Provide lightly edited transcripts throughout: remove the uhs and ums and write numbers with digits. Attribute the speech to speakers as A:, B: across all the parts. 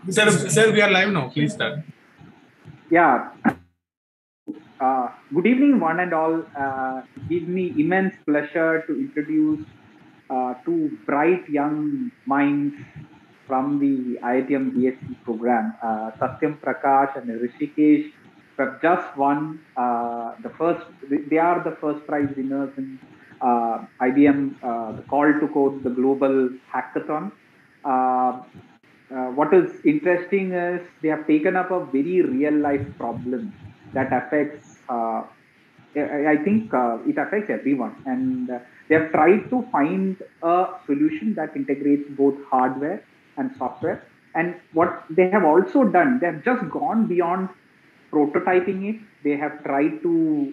A: Sir, we are live now. Please start.
B: Yeah. Good evening, one and all. It gives me immense pleasure to introduce two bright young minds from the IITM BSc program, Satyam Prakash and Rishikesh, who have just won the first. They are the first prize winners in IBM, the Call to Code, the Global Hackathon. Uh, what is interesting is they have taken up a very real life problem that affects I think it affects everyone, and they have tried to find a solution that integrates both hardware and software. And what they have also done, they have just gone beyond prototyping it. They have tried to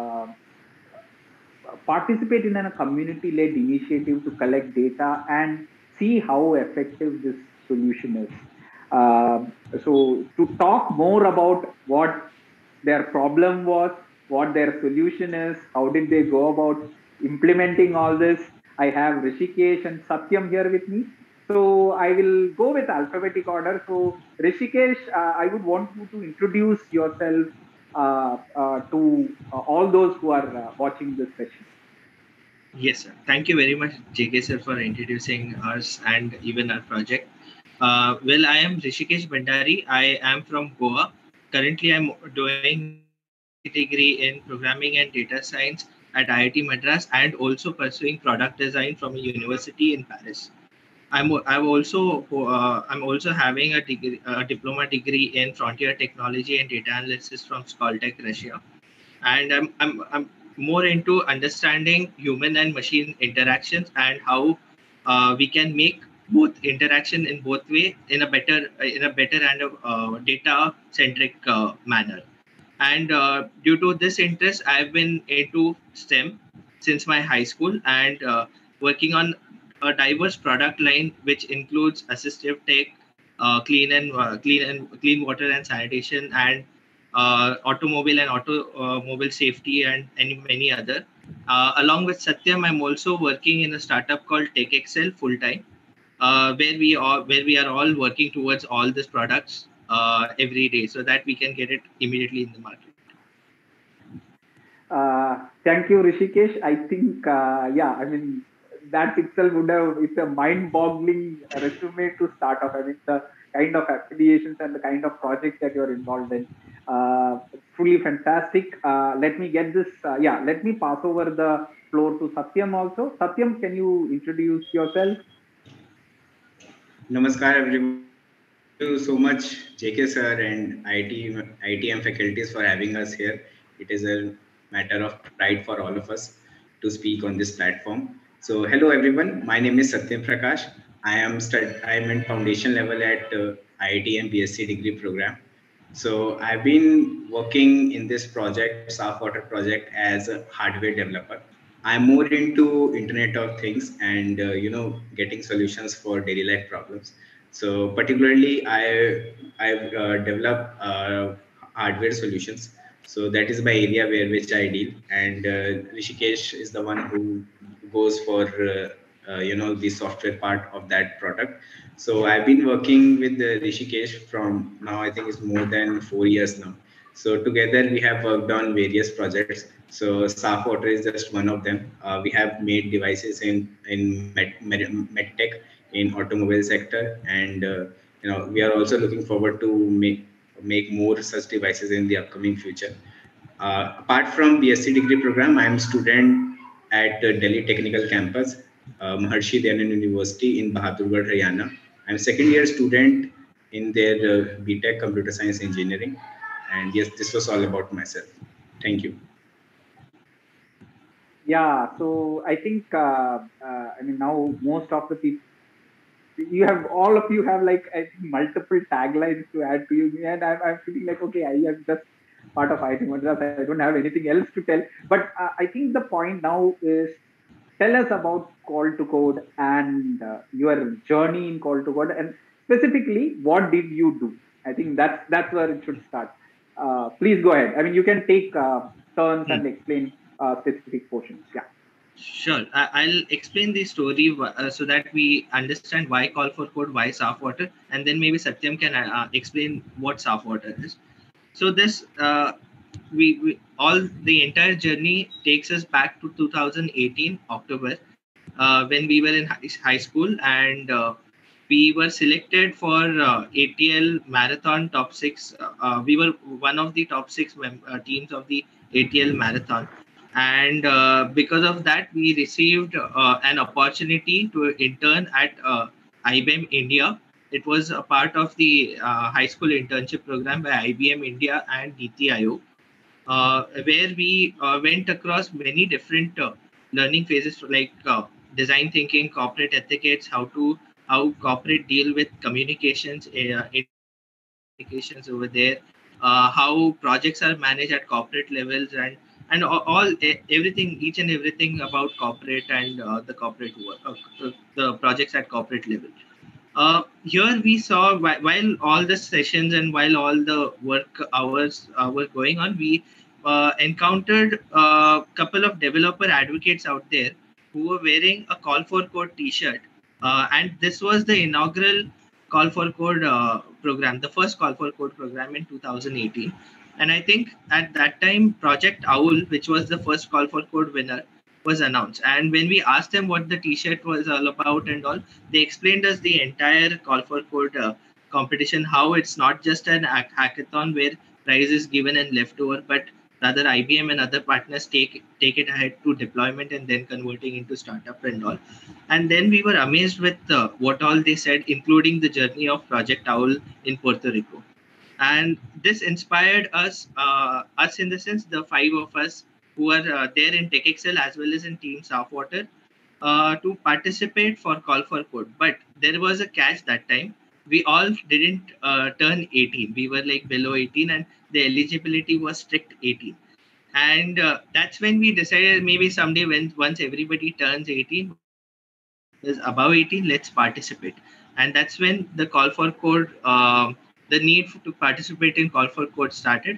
B: participate in a community-led initiative to collect data and see how effective this solution is. So to talk more about what their problem was, what their solution is, how did they go about implementing all this, I have Rishikesh and Satyam here with me. So I will go with alphabetic order. So Rishikesh, I would want you to introduce yourself to all those who are watching this session.
C: Yes, sir. Thank you very much, JK sir, for introducing us and even our project. Well, I am Rishikesh Bhandari. I am from Goa. Currently, I'm doing my BSc degree in programming and data science at IIT Madras and also pursuing product design from a university in Paris. I'm also having a diploma degree in frontier technology and data analysis from Skoltech, Russia, and I'm more into understanding human and machine interactions and how we can make both interaction in both way in a better and data centric manner. And due to this interest, I've been into STEM since my high school and working on a diverse product line which includes assistive tech, clean water and sanitation, and automobile and automobile safety, and many other. Along with Satyam, I'm also working in a startup called TechXL full time, where we are all working towards all these products every day, so that we can get it immediately in the market.
B: Thank you, Rishikesh. I think, I mean, that itself would have, it's a mind boggling resume to start off. I mean, the kind of affiliations and the kind of projects that you're involved in. Truly fantastic. Let me get this, let me pass over the floor to Satyam also. Satyam, can you introduce yourself?
D: Namaskar, everyone. Thank you so much, JK sir and ITM faculties for having us here. It is a matter of pride for all of us to speak on this platform. So, hello everyone. My name is Satyam Prakash. I am in foundation level at IITM BSc degree program. So, I've been working in this project, Saaf Water project, as a hardware developer. I'm more into Internet of Things and getting solutions for daily life problems. So particularly, I've developed hardware solutions. So that is my area where which I deal, and Rishikesh is the one who goes for the software part of that product. So I've been working with Rishikesh from now, I think it's more than 4 years now. So together we have worked on various projects. So Saaf Water is just one of them. We have made devices in medtech, in automobile sector, and we are also looking forward to make more such devices in the upcoming future. Apart from BSc degree program, I am student at Delhi Technical Campus, Maharshi Dyanan University in Bahadurgarh, Haryana. I'm second year student in their BTech Computer Science Engineering. And yes, this was all about myself. Thank you.
B: Yeah, so I think, I mean, now most of the people, all of you have like, I think, multiple taglines to add to you. And I'm feeling like, okay, I am just part of IT Madras. I don't have anything else to tell. But I think the point now is, tell us about Call to Code and your journey in Call to Code, and specifically, what did you do? I think that's where it should start. Please go ahead. I mean, you can take turns and explain specific portions. Yeah.
C: Sure. I'll explain the story so that we understand why call for code, why Saaf Water, and then maybe Satyam can explain what Saaf Water is. So this we all the entire journey takes us back to 2018 October, when we were in high school, and we were selected for ATL marathon top six. We were one of the top six teams of the ATL marathon, and because of that, we received an opportunity to intern at IBM India. It was a part of the high school internship program by IBM India and Niti Aayog, where we went across many different learning phases like design thinking, corporate etiquettes, how corporate deal with communications, communications over there, how projects are managed at corporate levels, and everything, each and everything about corporate and the corporate work, the projects at corporate level. Here we saw while all the sessions and while all the work hours were going on, we encountered a couple of developer advocates out there who were wearing a Call for Code T-shirt, and this was the inaugural Call for Code program, the first Call for Code program in 2018. And I think at that time, Project Owl, which was the first Call for Code winner, was announced. And when we asked them what the T-shirt was all about and all, they explained us the entire Call for Code competition, how it's not just an hackathon where prize is given and left over, but rather IBM and other partners take it ahead to deployment and then converting into startup and all. And then we were amazed with what all they said, including the journey of Project Owl in Puerto Rico. And this inspired us in the sense, the five of us who are there in TechExcel as well as in Team Saaf Water, to participate for Call for Code. But there was a catch that time. We all didn't turn 18. We were like below 18, and the eligibility was strict 18. And that's when we decided maybe someday, once everybody turns 18, is above 18, let's participate. And that's when the Call for Code, the need to participate in Call for Code started.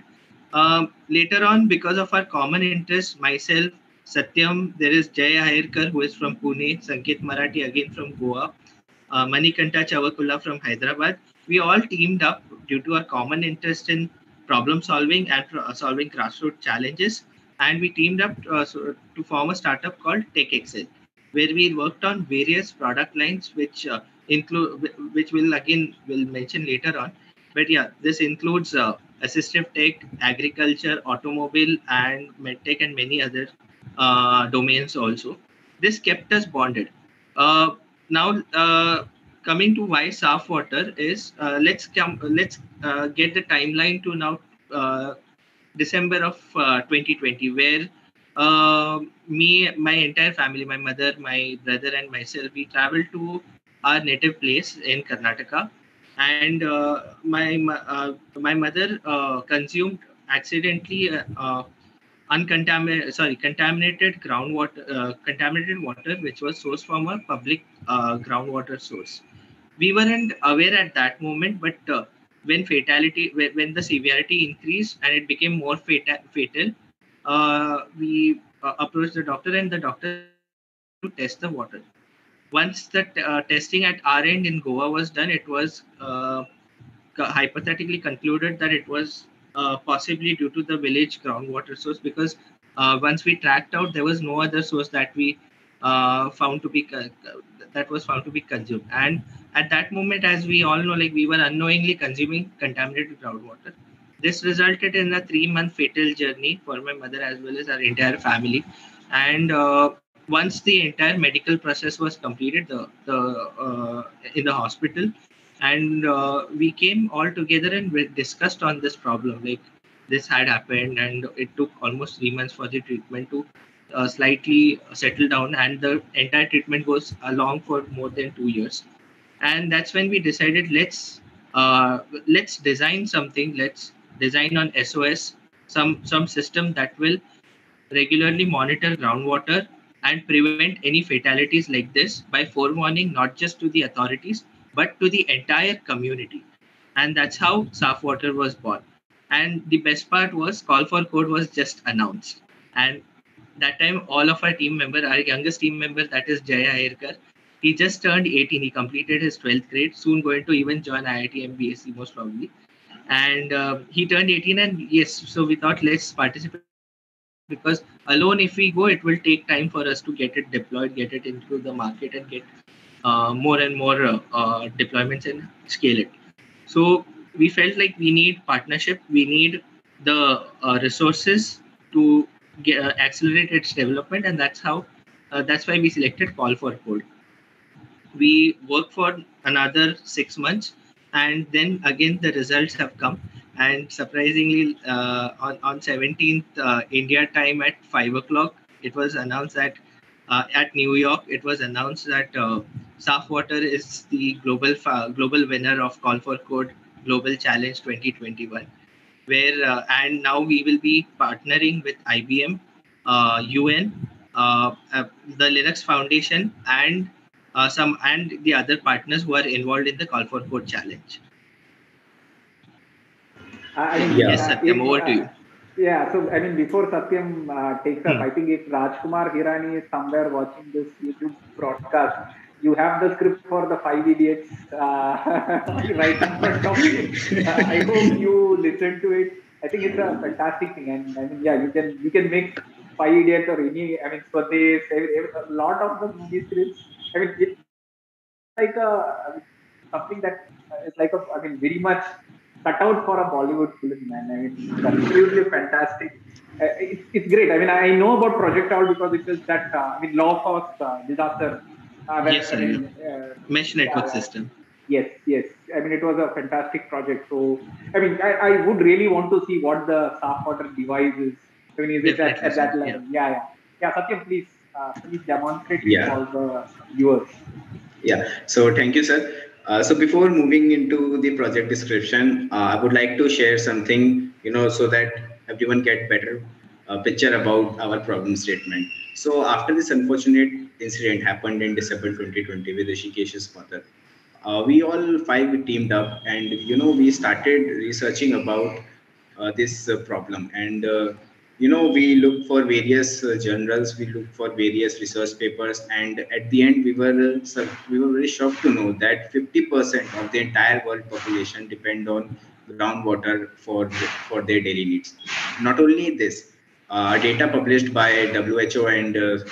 C: Later on, because of our common interest, myself, Satyam, there is Jay Ahirkar, who is from Pune, Sanket Marathi, again from Goa, Manikanta Chavakulla from Hyderabad. We all teamed up due to our common interest in problem solving and solving grassroots challenges. And we teamed up to form a startup called TechExcel, where we worked on various product lines, which which will mention later on. But yeah, this includes assistive tech, agriculture, automobile, and medtech, and many other domains also. This kept us bonded. Now, coming to why Saaf Water is, let's get the timeline to now, December of 2020, where my entire family, my mother, my brother, and myself, we traveled to our native place in Karnataka, and my mother consumed accidentally contaminated contaminated water, which was sourced from a public groundwater source. We weren't aware at that moment, but when the severity increased and it became more fatal, we approached the doctor, and the doctor to test the water. Once the testing at our end in Goa was done, it was hypothetically concluded that it was possibly due to the village groundwater source, because once we tracked out, there was no other source that we found to be that was found to be consumed. And at that moment, as we all know, like, we were unknowingly consuming contaminated groundwater. This resulted in a 3-month fatal journey for my mother as well as our entire family. And once the entire medical process was completed, in the hospital, and we came all together and we discussed on this problem. Like, this had happened, and it took almost 3 months for the treatment to slightly settle down, and the entire treatment goes along for more than 2 years. And that's when we decided, let's design something. Let's design on SOS some system that will regularly monitor groundwater and prevent any fatalities like this by forewarning not just to the authorities but to the entire community. And that's how Saaf Water was born. And the best part was, Call for Code was just announced, and That time, all of our team member, our youngest team member, that is Jaya Ayerkar, he just turned 18. He completed his 12th grade, soon going to even join IIT BSc most probably. And he turned 18, and yes, so we thought let's participate, because alone if we go, it will take time for us to get it deployed, get it into the market, and get more and more deployments and scale it. So we felt like we need partnership, we need the resources to accelerate its development, and that's why we selected Call for Code. We worked for another 6 months, and then again the results have come. And surprisingly, on 17th India time at 5 o'clock, it was announced that at New York, it was announced that Saf Water is the global winner of Call for Code Global Challenge 2021. Where and now we will be partnering with IBM, UN, the Linux Foundation, and the other partners who are involved in the Call for Code challenge. Yes, Satyam, over to you.
B: Yeah, so I mean, before Satyam takes up, I think if Rajkumar Hirani is somewhere watching this YouTube broadcast, you have the script for the 5 Idiots right in front of you. I hope you listen to it. I think it's a fantastic thing, and I mean, yeah, you can make 5 Idiots or any. I mean, Swades, a lot of the movie scripts. I mean, it's like something that is like very much cut out for a Bollywood film, man. I mean, it's absolutely fantastic. It's great. I mean, I know about Project Owl because it was that Law Cost disaster.
C: Yes, mesh network system.
B: Yes. I mean, it was a fantastic project. So, I mean, I would really want to see what the Saf Water device is. I mean, is it at that level? Yeah. Satyam, please demonstrate it for the viewers.
D: Yeah. So, thank you, sir. So before moving into the project description, I would like to share something, so that everyone get better picture about our problem statement. So after this unfortunate incident happened in December 2020 with Rishikesh's mother, we all 5 teamed up, and we started researching about this problem. And we looked for various journals, we looked for various research papers, and at the end we were very shocked to know that 50% of the entire world population depend on groundwater for their daily needs. Not only this, data published by WHO and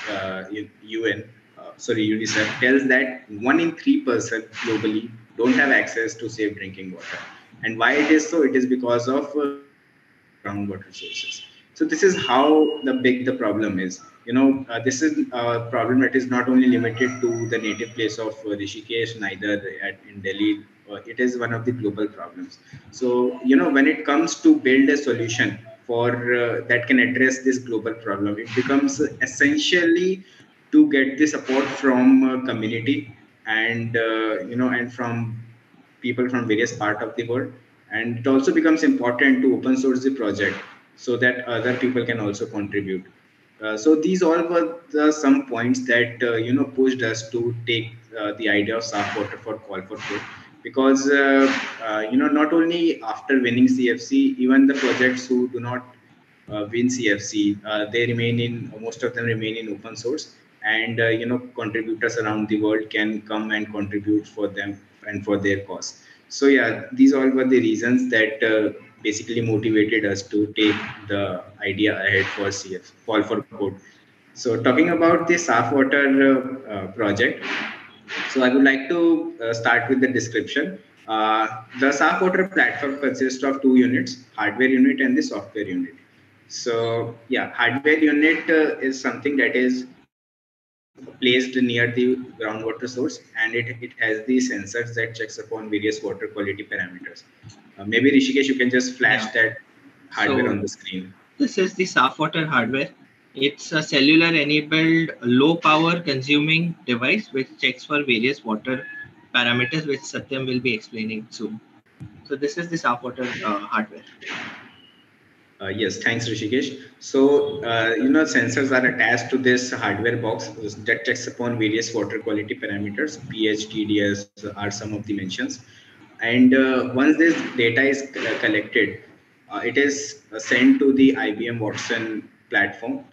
D: UN, UNICEF, tells that 1 in 3 person globally don't have access to safe drinking water. And why it is so? It is because of groundwater sources. So this is how big the problem is. This is a problem that is not only limited to the native place of Rishikesh, neither in Delhi. It is one of the global problems. So when it comes to build a solution for that can address this global problem, it becomes essentially to get the support from community and and from people from various parts of the world. And it also becomes important to open source the project so that other people can also contribute. So these all were some points that pushed us to take the idea of Saf Water for Call for Code, because not only after winning CFC, even the projects who do not win CFC, most of them remain in open source, and contributors around the world can come and contribute for them and for their cause. So yeah, these all were the reasons that basically motivated us to take the idea ahead for Call for Code. So talking about the Saf Water project, so I would like to start with the description. The Saf Water platform consists of 2 units, hardware unit and the software unit. So yeah, hardware unit is something that is placed near the groundwater source, and it has the sensors that checks upon various water quality parameters. Maybe Rishikesh, you can just flash that hardware on the screen.
C: This is the Saf Water hardware. It's a cellular enabled low power consuming device which checks for various water parameters, which Satyam will be explaining soon. So this is the Saf Water hardware.
D: Yes, thanks, Rishikesh. So, sensors are attached to this hardware box that checks upon various water quality parameters. pH, TDS are some of the mentions. And once this data is collected, it is sent to the IBM Watson platform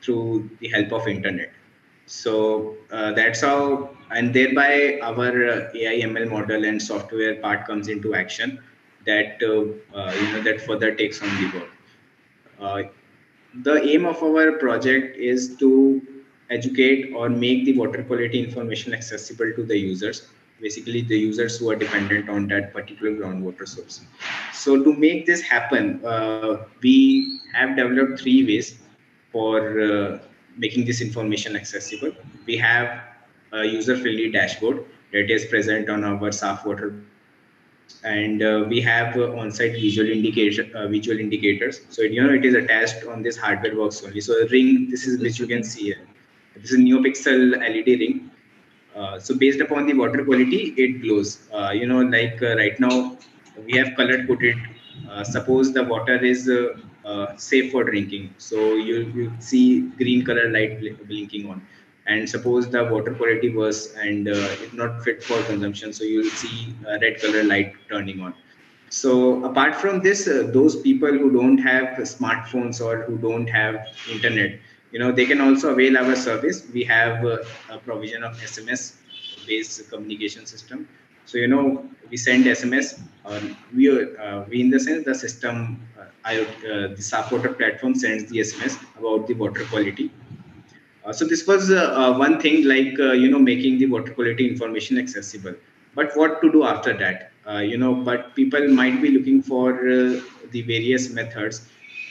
D: through the help of internet. So that's how, and thereby our AI ML model and software part comes into action. That that further takes on the work. Uh, the aim of our project is to educate or make the water quality information accessible to the users, basically the users who are dependent on that particular groundwater source. So to make this happen, we have developed three ways for making this information accessible. We have a user-friendly dashboard that is present on our SAF water, and we have on-site visual indicators. So it is attached on this hardware box only. So the ring, this is which you can see here. This is NeoPixel LED ring. So based upon the water quality, it glows. Right now we have color coded. Suppose the water is safe for drinking, so you see green color light blinking on. And suppose the water quality was and it's not fit for consumption, so you'll see red color light turning on. So apart from this, those people who don't have smartphones or who don't have internet, they can also avail our service. We have a provision of SMS based communication system. So we send SMS. We in the sense the system, the SAP water platform sends the SMS about the water quality. So this was one thing, like making the water quality information accessible. But what to do after that? But people might be looking for the various methods.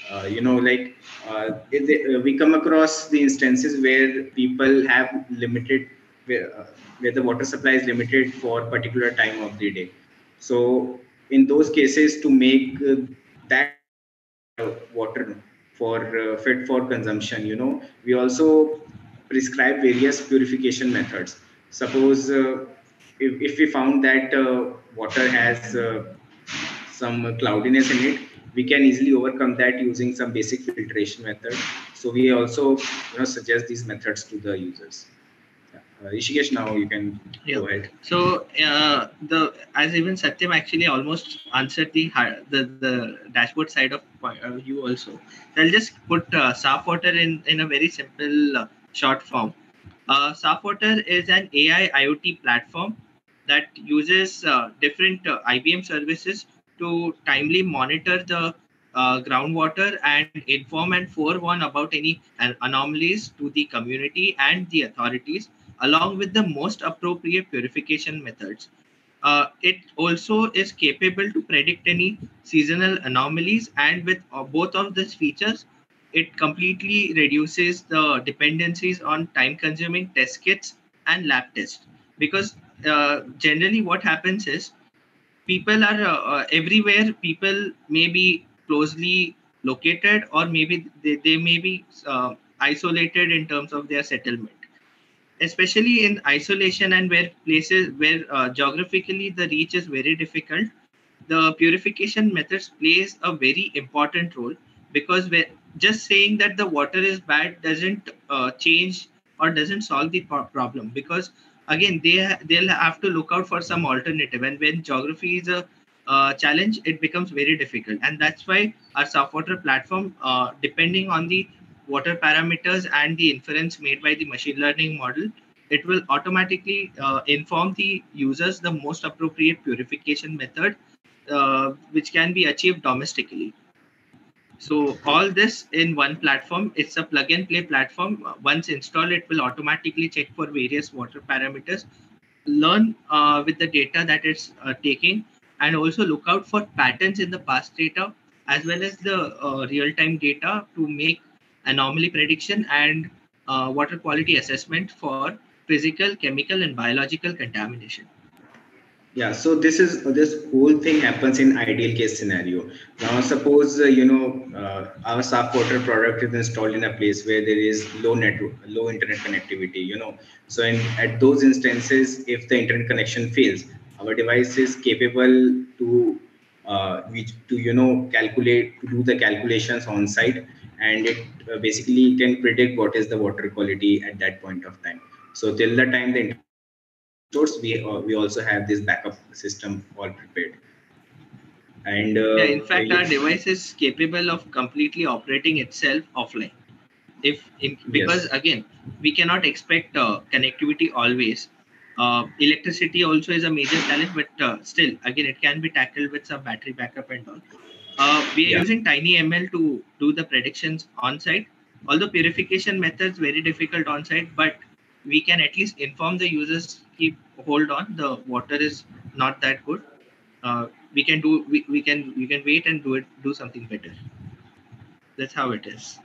D: We come across the instances where people have limited, where the water supply is limited for a particular time of the day. So in those cases, to make that water for fit for consumption, we also prescribe various purification methods. Suppose if we found that water has some cloudiness in it, we can easily overcome that using some basic filtration method. So we also suggest these methods to the users. Rishikesh, now you can go ahead.
C: So as even Satyam actually almost answered the dashboard side of you also. So I'll just put SAF water in a very simple short form. SAF water is an AI IoT platform that uses different IBM services to timely monitor the groundwater and inform and forewarn about any anomalies to the community and the authorities, along with the most appropriate purification methods. It also is capable to predict any seasonal anomalies, and with both of these features, it completely reduces the dependencies on time-consuming test kits and lab tests. Because generally, what happens is people are everywhere. People may be closely located, or maybe they may be isolated in terms of their settlement, especially in isolation and where places where geographically the reach is very difficult. The purification methods plays a very important role, because just saying that the water is bad doesn't change or doesn't solve the problem, because again they'll have to look out for some alternative, and when geography is a challenge, it becomes very difficult. And that's why our SAF water platform, depending on the water parameters and the inference made by the machine learning model, it will automatically inform the users the most appropriate purification method which can be achieved domestically. So all this in one platform. It's a plug and play platform. Once installed, it will automatically check for various water parameters, learn with the data that it's taking, and also look out for patterns in the past data, as well as the real-time data, to make anomaly prediction and water quality assessment for physical, chemical, and biological contamination.
D: Yeah, so this whole thing happens in ideal case scenario. Now, suppose our SAF water product is installed in a place where there is low internet connectivity. So at those instances, if the internet connection fails, our device is capable to do the calculations on site, and it basically can predict what is the water quality at that point of time. So till the time the source, we also have this backup system all prepared. And
C: in fact, our device is capable of completely operating itself offline. Because again, we cannot expect connectivity always. Electricity also is a major challenge, but still, again, it can be tackled with some battery backup and all. We are
D: Yeah.
C: using TinyML to do the predictions on site. Although purification methods very difficult on site, but we can at least inform the users, keep hold on, the water is not that good. We can do we can wait and do something better. That's how it is.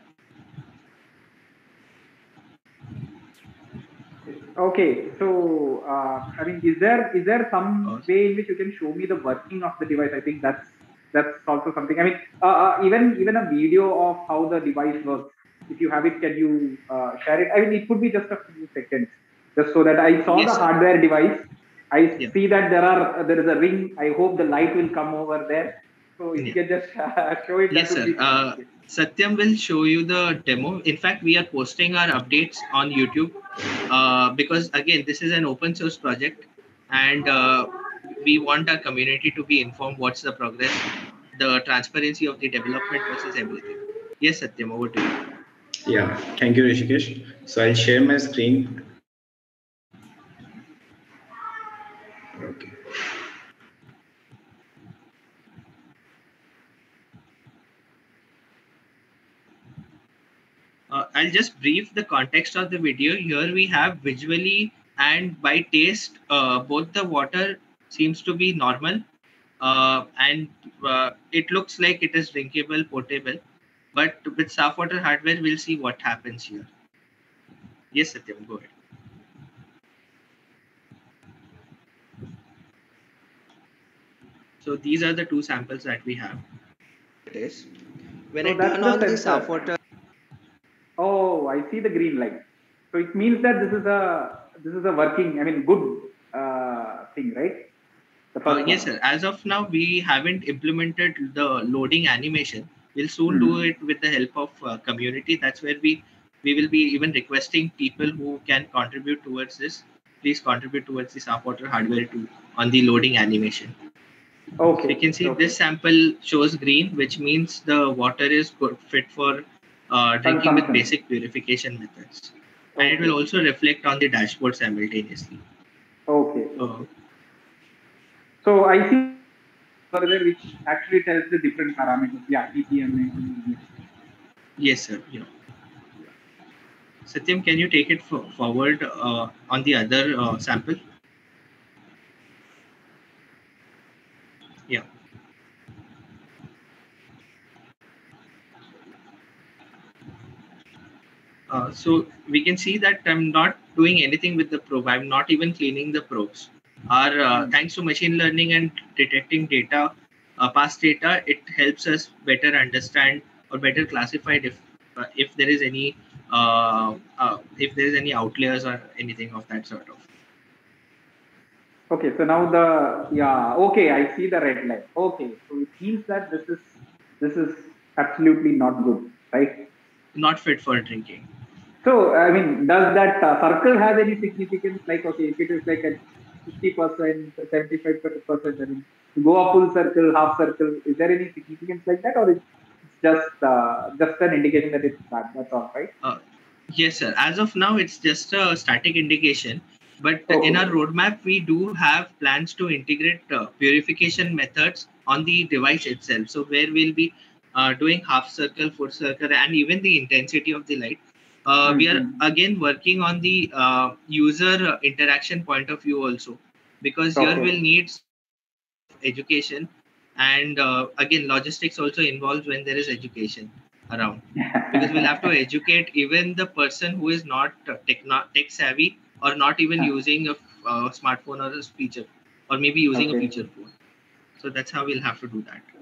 B: Okay, so I mean, is there some way in which you can show me the working of the device? I think that's also something. I mean, even a video of how the device works. If you have it, can you share it? I mean, it could be just a few seconds, just so that I saw
C: Yes,
B: the
C: sir.
B: hardware device. I
C: Yeah.
B: see that there is a ring. I hope the light will come over there. So if you
C: Yeah.
B: can just show it,
C: Yes,
B: that would
C: sir.
B: be fantastic.
C: Satyam will show you the demo. In fact, we are posting our updates on YouTube because again, this is an open source project, and we want our community to be informed what's the progress, the transparency of the development versus everything. Yes, Satyam, over to you.
D: Yeah. Thank you, Rishikesh. So I'll share my screen. Okay.
C: I'll just brief the context of the video. Here we have visually and by taste, both the water seems to be normal, and it looks like it is drinkable, potable. But with soft water hardware, we'll see what happens here. Yes, Satyam, go ahead. So these are the two samples that we have. It is. When
B: So
C: I
B: that's
C: turn
B: the
C: on the
B: sensor.
C: soft water,
B: Oh, I see the green light. So it means that this is a working, I mean, good thing, right? The first
C: yes,
B: one.
C: sir. As of now, we haven't implemented the loading animation. We'll soon do
B: Hmm.
C: it with the help of community. That's where we will be even requesting people who can contribute towards this. Please contribute towards the soft water hardware too on the loading animation. So you
B: Okay.
C: can see
B: Okay.
C: this sample shows green, which means the water is good, fit for drinking with
B: Consumption.
C: basic purification methods. And it will
B: Okay.
C: also reflect on the dashboard simultaneously.
B: Okay.
C: Uh,
B: Okay. So I see further which actually tells the different parameters. Yeah, ppm.
C: yes, sir. Yeah. Satyam, can you take it forward on the other sample? Yeah. So we can see that I'm not doing anything with the probe. I'm not even cleaning the probes. Our thanks to machine learning and detecting data, past data, it helps us better understand or better classify if there is any outliers or anything of that sort of.
B: Okay. So now okay, I see the red light. Okay. So it means that this is absolutely not good, right?
C: Not fit for drinking.
B: So, I mean, does that circle have any significance? Like, okay, if it is like a 50%, 75%, I mean, to go a full circle, half circle, is there any significance like that, or it's just an indication that it's bad? That's all, right?
C: Uh, yes, sir. As of now, it's just a static indication. But in our
B: Okay.
C: roadmap, we do have plans to integrate purification methods on the device itself. So where we'll be doing half circle, full circle, and even the intensity of the light. We are
B: Mm-hmm.
C: again working on the user interaction point of view also, because here
B: Okay.
C: we'll need education, and again logistics also involves when there is education around, because we'll have to educate even the person who is not tech savvy or not even using a smartphone or a feature, or maybe using a
B: Okay.
C: feature phone. So that's how we'll have to do that.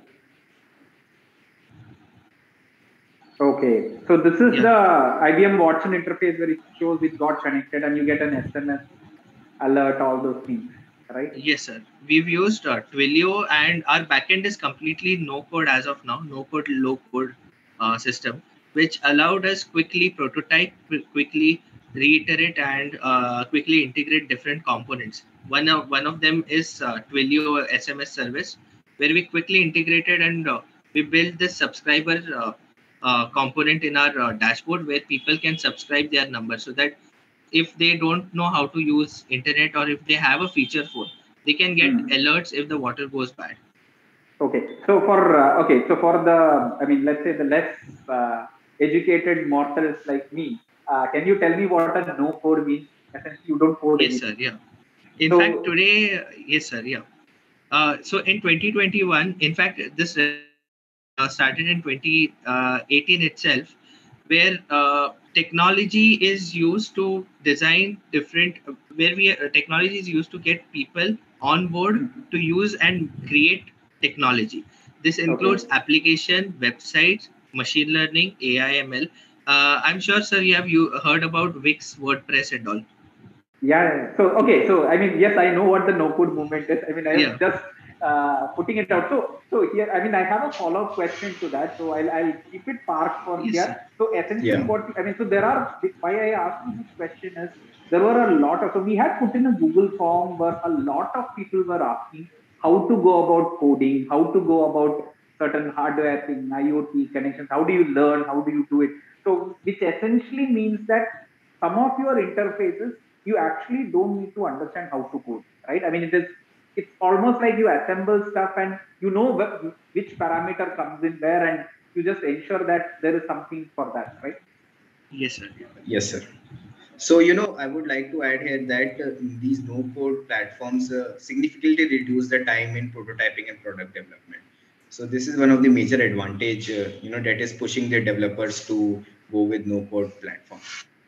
B: Okay. So this is
C: Yeah.
B: the IBM Watson interface where it shows it got connected and you get an SMS alert, all those things, right?
C: Yes, sir. We've used Twilio, and our backend is completely no code as of now, no code, low code system, which allowed us quickly prototype, quickly reiterate, and quickly integrate different components. One of them is Twilio SMS service, where we quickly integrated and we built this subscriber component in our dashboard where people can subscribe their number, so that if they don't know how to use internet, or if they have a feature phone, they can get alerts if the water goes bad.
B: Okay, so for the, I mean, let's say the less educated mortals like me, can you tell me what a no code means? Essentially, you don't code
C: Yes,
B: anything.
C: sir. Yeah. In fact, today, yes, sir. Yeah. So in 2021, in fact, this started in 2018 itself, where technology is used to design different, where technology is used to get people on board to use and create technology. This includes application, websites, machine learning, AI, ML. I'm sure, sir, you heard about Wix, WordPress, and all.
B: Yeah. So so I mean, yes, I know what the no code movement is. I mean, I am just putting it out. So here, I mean, I have a follow up question to that. So I'll keep it parked for
C: Yes,
B: here.
C: sir.
B: So essentially, what I mean, so there are, why I asked you this question is, there were a lot of, so we had put in a Google form where a lot of people were asking how to go about coding, how to go about certain hardware thing, IoT connections, how do you learn, how do you do it? So which essentially means that some of your interfaces you actually don't need to understand how to code, right? I mean, it's almost like you assemble stuff and you know which parameter comes in where, and you just ensure that there is something for that, right?
C: Yes, sir.
D: Yes, sir. So, I would like to add here that these no-code platforms significantly reduce the time in prototyping and product development. So this is one of the major advantage, that is pushing the developers to go with no-code platform.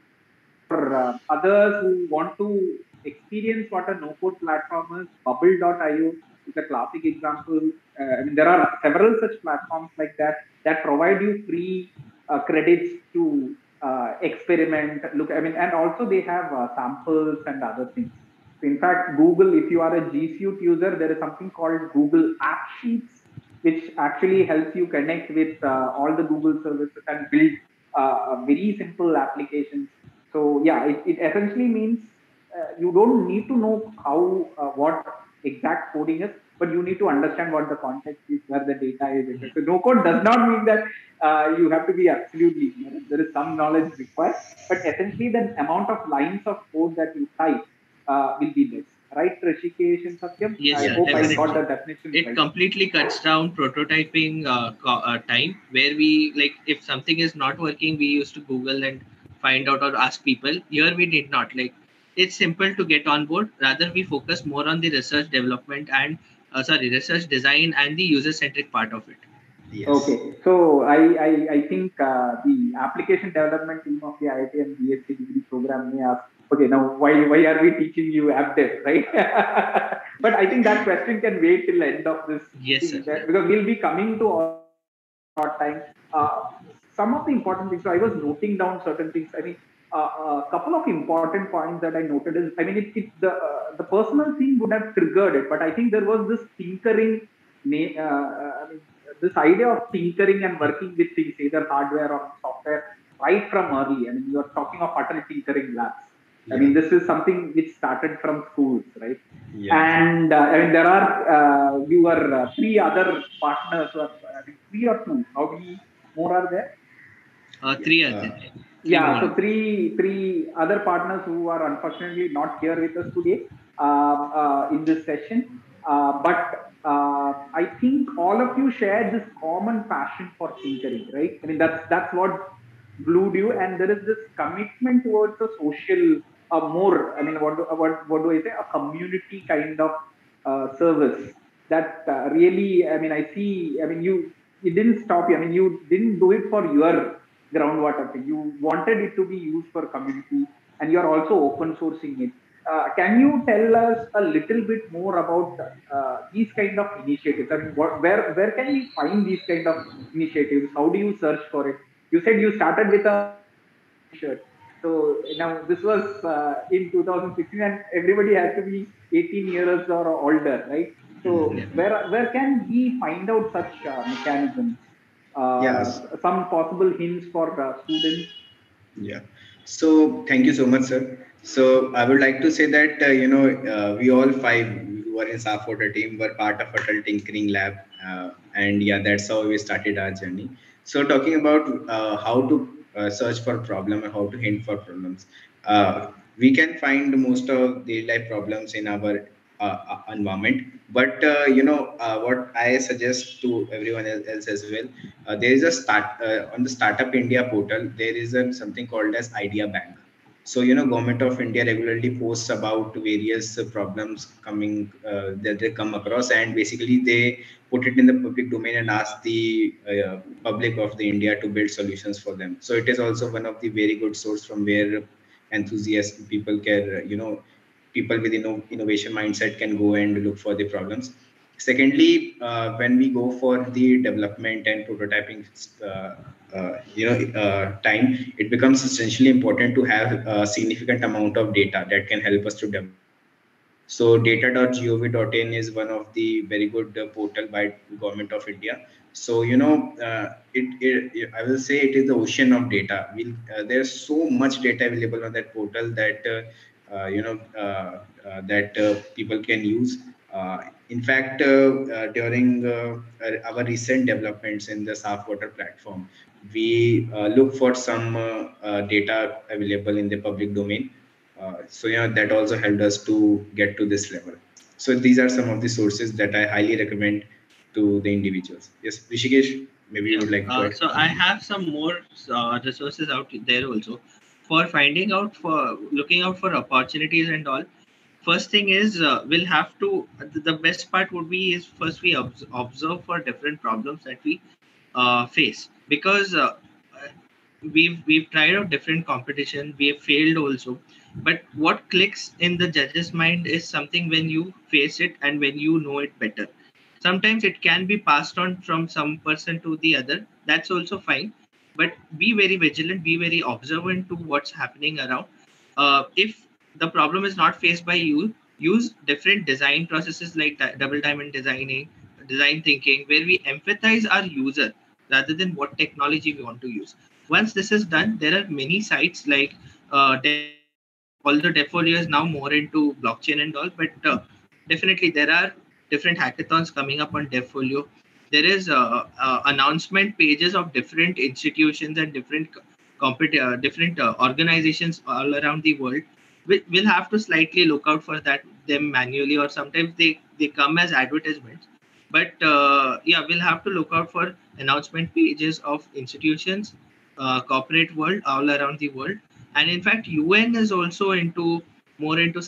B: For others who want to experience what a no-code platform is, Bubble.io is a classic example. I mean, there are several such platforms like that provide you free credits to experiment. Look, I mean, and also they have samples and other things. So in fact, Google, if you are a G Suite user, there is something called Google App Sheets, which actually helps you connect with all the Google services and build very simple applications. So yeah, it essentially means you don't need to know how what exact coding is, but you need to understand what the context is, where the data is. So no code does not mean that you have to be absolutely ignorant. There is some knowledge required, but essentially the amount of lines of code that you type will be less. Right, Rishikesh and Satyam?
C: Yes,
B: I
C: sir,
B: hope I
C: definitely.
B: got the definition
C: It
B: right.
C: completely cuts down prototyping time, where we, like, if something is not working, we used to Google and find out or ask people. Here we did not. Like, it's simple to get on board. Rather, we focus more on the research development and research design and the user centric part of it.
D: Yes.
B: Okay, so I think the application development team of the IITM BSc degree program may ask, okay, now why are we teaching you app dev, right? But I think that question can wait till the end of this thing, because we'll be coming to all short time. Some of the important things. So I was noting down certain things. I mean, a couple of important points that I noted is, I mean, the personal thing would have triggered it, but I think there was this tinkering. I mean, this idea of tinkering and working with things, either hardware or software, right from early. I mean, you are talking of Atal Tinkering Labs. I mean, this is something which started from schools, right? Yeah. And I mean, there are you are three other partners, or I think 3 or 2. How many more are there?
C: 3 are there.
B: Yeah, so three other partners who are unfortunately not here with us today in this session. But I think all of you share this common passion for tinkering, right? I mean, that's what glued you, and there is this commitment towards a social, more. I mean, what do I say? A community kind of service that really. I mean, I see. I mean, it didn't stop you. I mean, you didn't do it for your groundwater thing. You wanted it to be used for community, and you are also open sourcing it. Can you tell us a little bit more about these kind of initiatives? I mean, where can we find these kind of initiatives? How do you search for it? You said you started with a shirt. So now this was in 2016, and everybody has to be 18 years or older, right? So where can we find out such mechanisms? Some possible hints for students?
D: Yeah. So thank you so much, sir. So I would like to say that, we all 5 who were in Saaf Water team were part of Atal Tinkering Lab. And yeah, that's how we started our journey. So talking about how to search for problem and how to hint for problems, we can find most of daily life problems in our environment. But what I suggest to everyone else as well, there is a start on the Startup India portal. There is something called as Idea Bank. So Government of India regularly posts about various problems coming that they come across, and basically they put it in the public domain and ask the public of the India to build solutions for them. So it is also one of the very good source from where enthusiasts people can, people with innovation mindset can go and look for the problems. Secondly, when we go for the development and prototyping time, it becomes essentially important to have a significant amount of data that can help us to develop. So data.gov.in is one of the very good portal by Government of India. So I will say it is the ocean of data. There's so much data available on that portal that people can use. In fact, during our recent developments in the Saaf Water platform, we look for some data available in the public domain. That also helped us to get to this level. So these are some of the sources that I highly recommend to the individuals. Yes, Rishikesh, maybe you
C: Yeah.
D: would like to add.
C: So I have some more resources out there also for finding out, for looking out for opportunities and all. First thing is, we'll have to, the best part would be is first we observe for different problems that we face, because we've tried out different competition, we have failed also, but what clicks in the judge's mind is something when you face it and when you know it better. Sometimes it can be passed on from some person to the other, that's also fine, but be very vigilant, be very observant to what's happening around. If the problem is not faced by you, use different design processes like double diamond design thinking, where we empathize our user rather than what technology we want to use. Once this is done, there are many sites like although Defolio is now more into blockchain and all, but definitely there are different hackathons coming up on Defolio. There is announcement pages of different institutions and different different organizations all around the world. We'll have to slightly look out for that them manually, or sometimes they come as advertisements. But yeah, we'll have to look out for announcement pages of institutions, corporate world all around the world. And in fact, UN is also into more into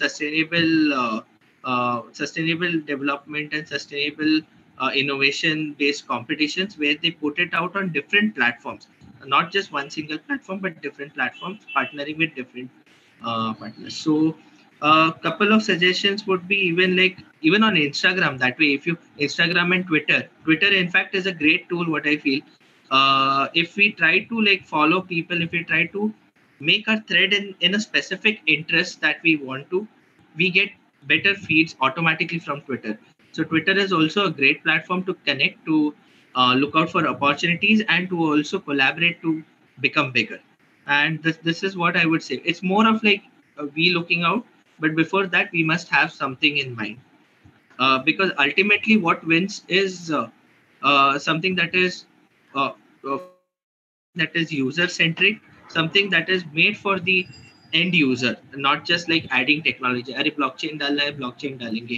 C: sustainable development and sustainable innovation based competitions, where they put it out on different platforms, not just one single platform but different platforms partnering with different partners. So a couple of suggestions would be even like even on Instagram. That way, if you Instagram and Twitter in fact is a great tool, what I feel. If we try to like follow people, if we try to make a thread in a specific interest that we want to, we get better feeds automatically from Twitter. So Twitter is also a great platform to connect, to look out for opportunities, and to also collaborate to become bigger. And this is what I would say. It's more of like we looking out, but before that we must have something in mind, because ultimately what wins is something uh, uh, that is user centric, something that is made for the end user, not just like adding technology. अरे blockchain डालना है blockchain डालेंगे,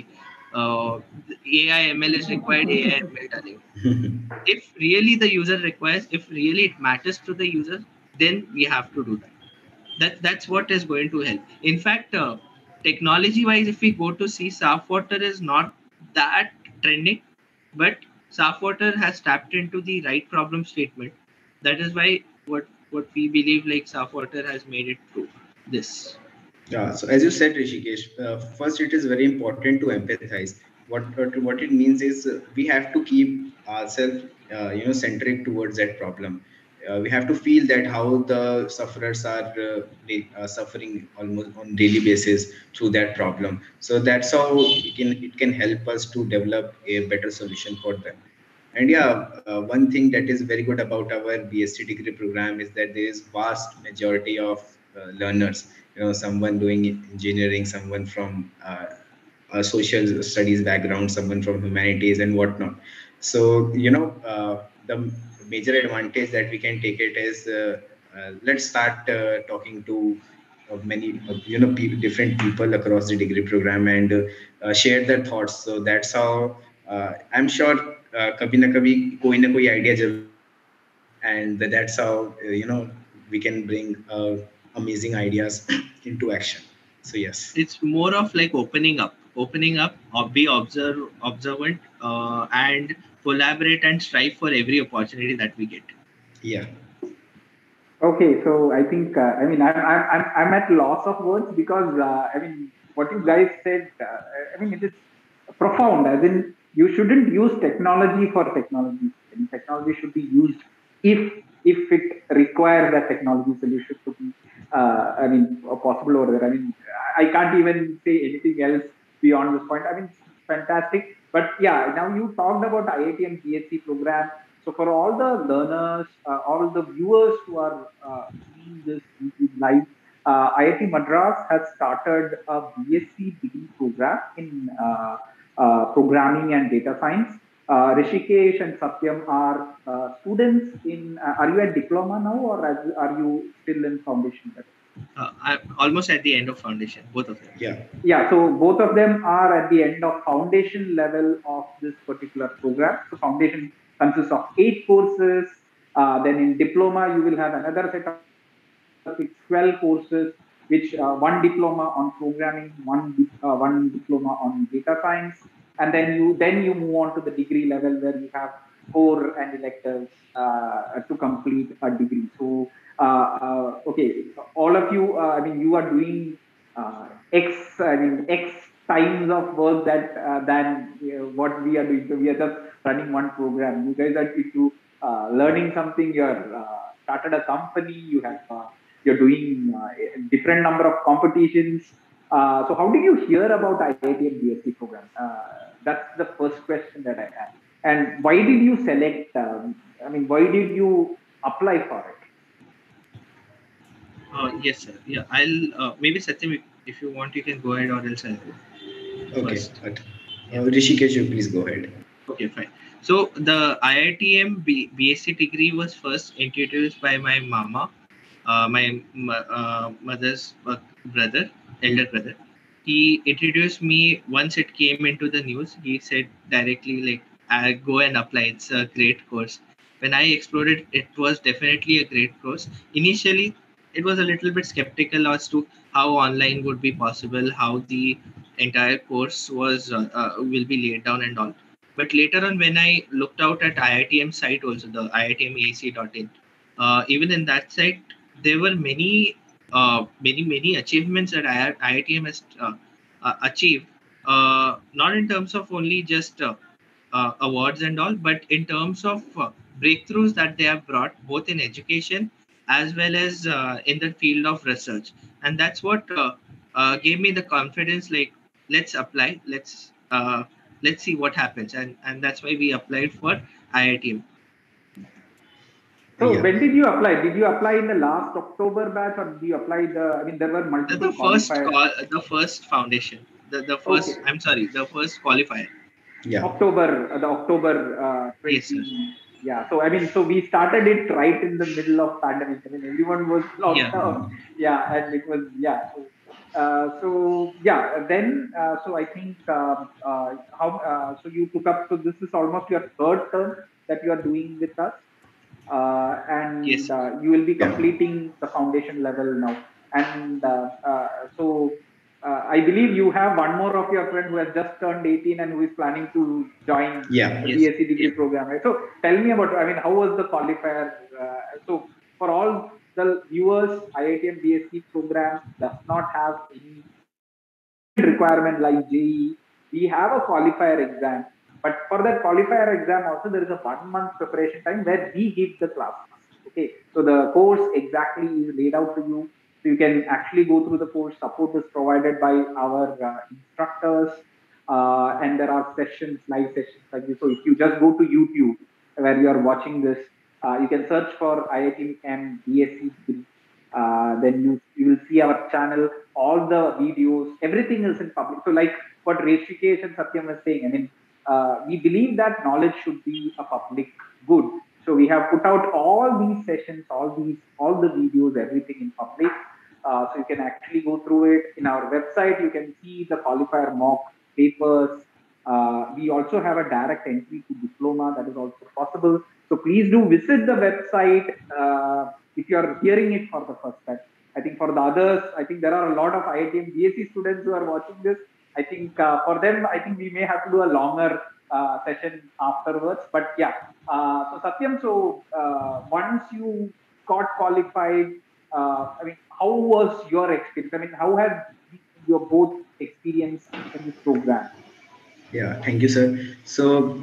C: AI ML is required, AI ML डालेंगे. If really the user requires, if really it matters to the user, then we have to do that. That's what is going to help. In fact, technology wise, if we go to see, Saaf Water is not that trending, but Saaf Water has tapped into the right problem statement. That is why what we believe like Saaf Water has made it through this.
D: Yeah, so as you said, Rishikesh, first it is very important to empathize. What it means is we have to keep ourselves, centric towards that problem. We have to feel that how the sufferers are suffering almost on daily basis through that problem. So that's how it can help us to develop a better solution for them. And yeah, one thing that is very good about our BSc degree program is that there is vast majority of learners. Someone doing engineering, someone from a social studies background, someone from humanities and whatnot. So the major advantage that we can take it is let's start talking to many different people across the degree program and share their thoughts. So that's how I'm sure kabhi na kabhi koi idea jalur, and that's how we can bring amazing ideas into action. So yes.
C: It's more of like opening up, or be observant, and collaborate and strive for every opportunity that we get.
D: Yeah.
B: Okay, so I think I'm at loss of words because I mean what you guys said. I mean it is profound. As in, you shouldn't use technology for technology. I mean, technology should be used if it requires that technology solution to be possible over there. I mean, I can't even say anything else beyond this point. I mean, it's fantastic. But yeah, now you talked about IITM BSc program. So for all the learners, all the viewers who are seeing this YouTube live, IIT Madras has started a BSc degree program in programming and data science. Rishikesh and Satyam are students in. Are you at diploma now, or are you still in foundation level?
C: I'm almost at the end of foundation, both of them.
D: Yeah.
B: Yeah, so both of them are at the end of foundation level of this particular program. So foundation consists of 8 courses. Then in diploma, you will have another set of 12 courses, which one diploma on programming, one diploma on data science, and then you move on to the degree level where you have core and electives to complete a degree. So okay, all of you, I mean, you are doing X times of work than what we are doing. So we are just running one program. You guys are into learning something. You're started a company. You're doing different number of competitions. So how did you hear about IITM BSc program? That's the first question that I have. And why did you select? Why did you apply for it?
C: Yes, sir. Yeah, I'll maybe Satyam, if you want, you can go ahead, or else I'll go
D: Okay.
C: first.
D: Rishikesh, you please go ahead.
C: Okay, fine. So the IITM BSc degree was first introduced by my mama, my mother's brother, elder brother. He introduced me once it came into the news. He said directly, like, go and apply. It's a great course. When I explored it, it was definitely a great course. Initially, it was a little bit skeptical as to how online would be possible, how the entire course was will be laid down and all. But later on, when I looked out at IITM site, also the iitmac.in, even in that site, there were many achievements that IITM has achieved. Not in terms of only just awards and all, but in terms of breakthroughs that they have brought, both in education as well as in the field of research. And that's what gave me the confidence. Like, let's apply. Let's see what happens. And that's why we applied for IITM.
B: So
D: Yeah.
B: when did you apply? Did you apply in the last October batch, or did you apply there were multiple qualifiers.
C: The first foundation, the first.
B: Okay.
C: I'm sorry, the first qualifier.
D: Yeah.
B: The October 20.
C: Yes, sir.
B: Yeah. So so we started it right in the middle of pandemic. I mean, everyone was locked down. Yeah, and it was Then so I think so you took up. So this is almost your third term that you are doing with us. And
C: Yes.
B: You will be completing the foundation level now. And I believe you have one more of your friend who has just turned 18 and who is planning to join the BSc degree program. Right? So tell me about, how was the qualifier? So for all the viewers, IITM BSc program does not have any requirement like JEE. We have a qualifier exam. But for that qualifier exam also, there is a 1 month preparation time where we give the class. Okay, so the course exactly is laid out to you. So you can actually go through the course. Support is provided by our instructors, and there are sessions, live sessions like this. So if you just go to YouTube where you are watching this, you can search for IITM BSc degree. Then you will see our channel, all the videos, everything is in public. So like what Rishikesh and Satyam was saying, we believe that knowledge should be a public good. So we have put out all these sessions, all the videos, everything in public. So you can actually go through it in our website. You can see the qualifier mock papers. We also have a direct entry to diploma that is also possible. So please do visit the website if you are hearing it for the first time. I think for the others, I think there are a lot of IITM BSc students who are watching this. I think for them, I think we may have to do a longer session afterwards. But yeah, so Satyam, once you got qualified, I mean, how was your experience? I mean, how has your both experience in this program?
D: Yeah, thank you, sir. So,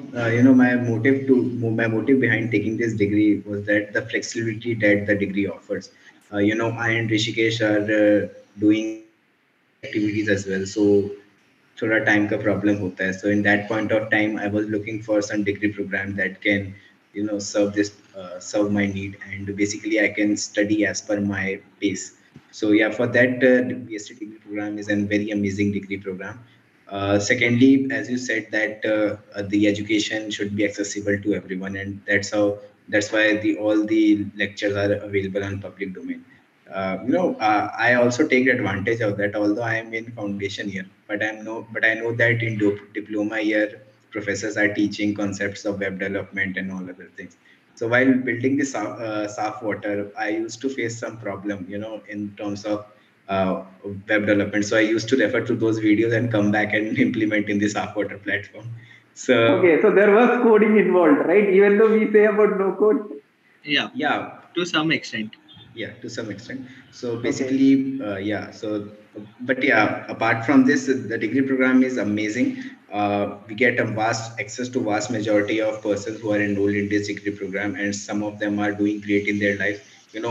D: my motive behind taking this degree was that the flexibility that the degree offers. I and Rishikesh are doing activities as well. So, थोड़ा time का problem होता है. So, in that point of time, I was looking for some degree program that can, serve my need, and basically I can study as per my pace. So, yeah, for that, BSc degree program is a very amazing degree program. Secondly, as you said, that the education should be accessible to everyone, and that's why the all the lectures are available on public domain. I also take advantage of that. Although I am in foundation year, but I know that in diploma year, professors are teaching concepts of web development and all other things. So while building the SAF water, I used to face some problem, in terms of web development. So I used to refer to those videos and come back and implement in the SAF water platform. So
B: Okay, so there was coding involved, right? Even though we say about no code.
C: Yeah, to some extent.
D: Yeah, to some extent. So basically, but yeah, apart from this, the degree program is amazing. We get a vast access to vast majority of persons who are enrolled in this degree program, and some of them are doing great in their life.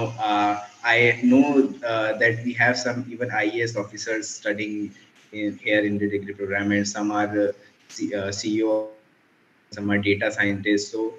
D: I know that we have some even IAS officers studying here in the degree program, and some are CEO, some are data scientists. So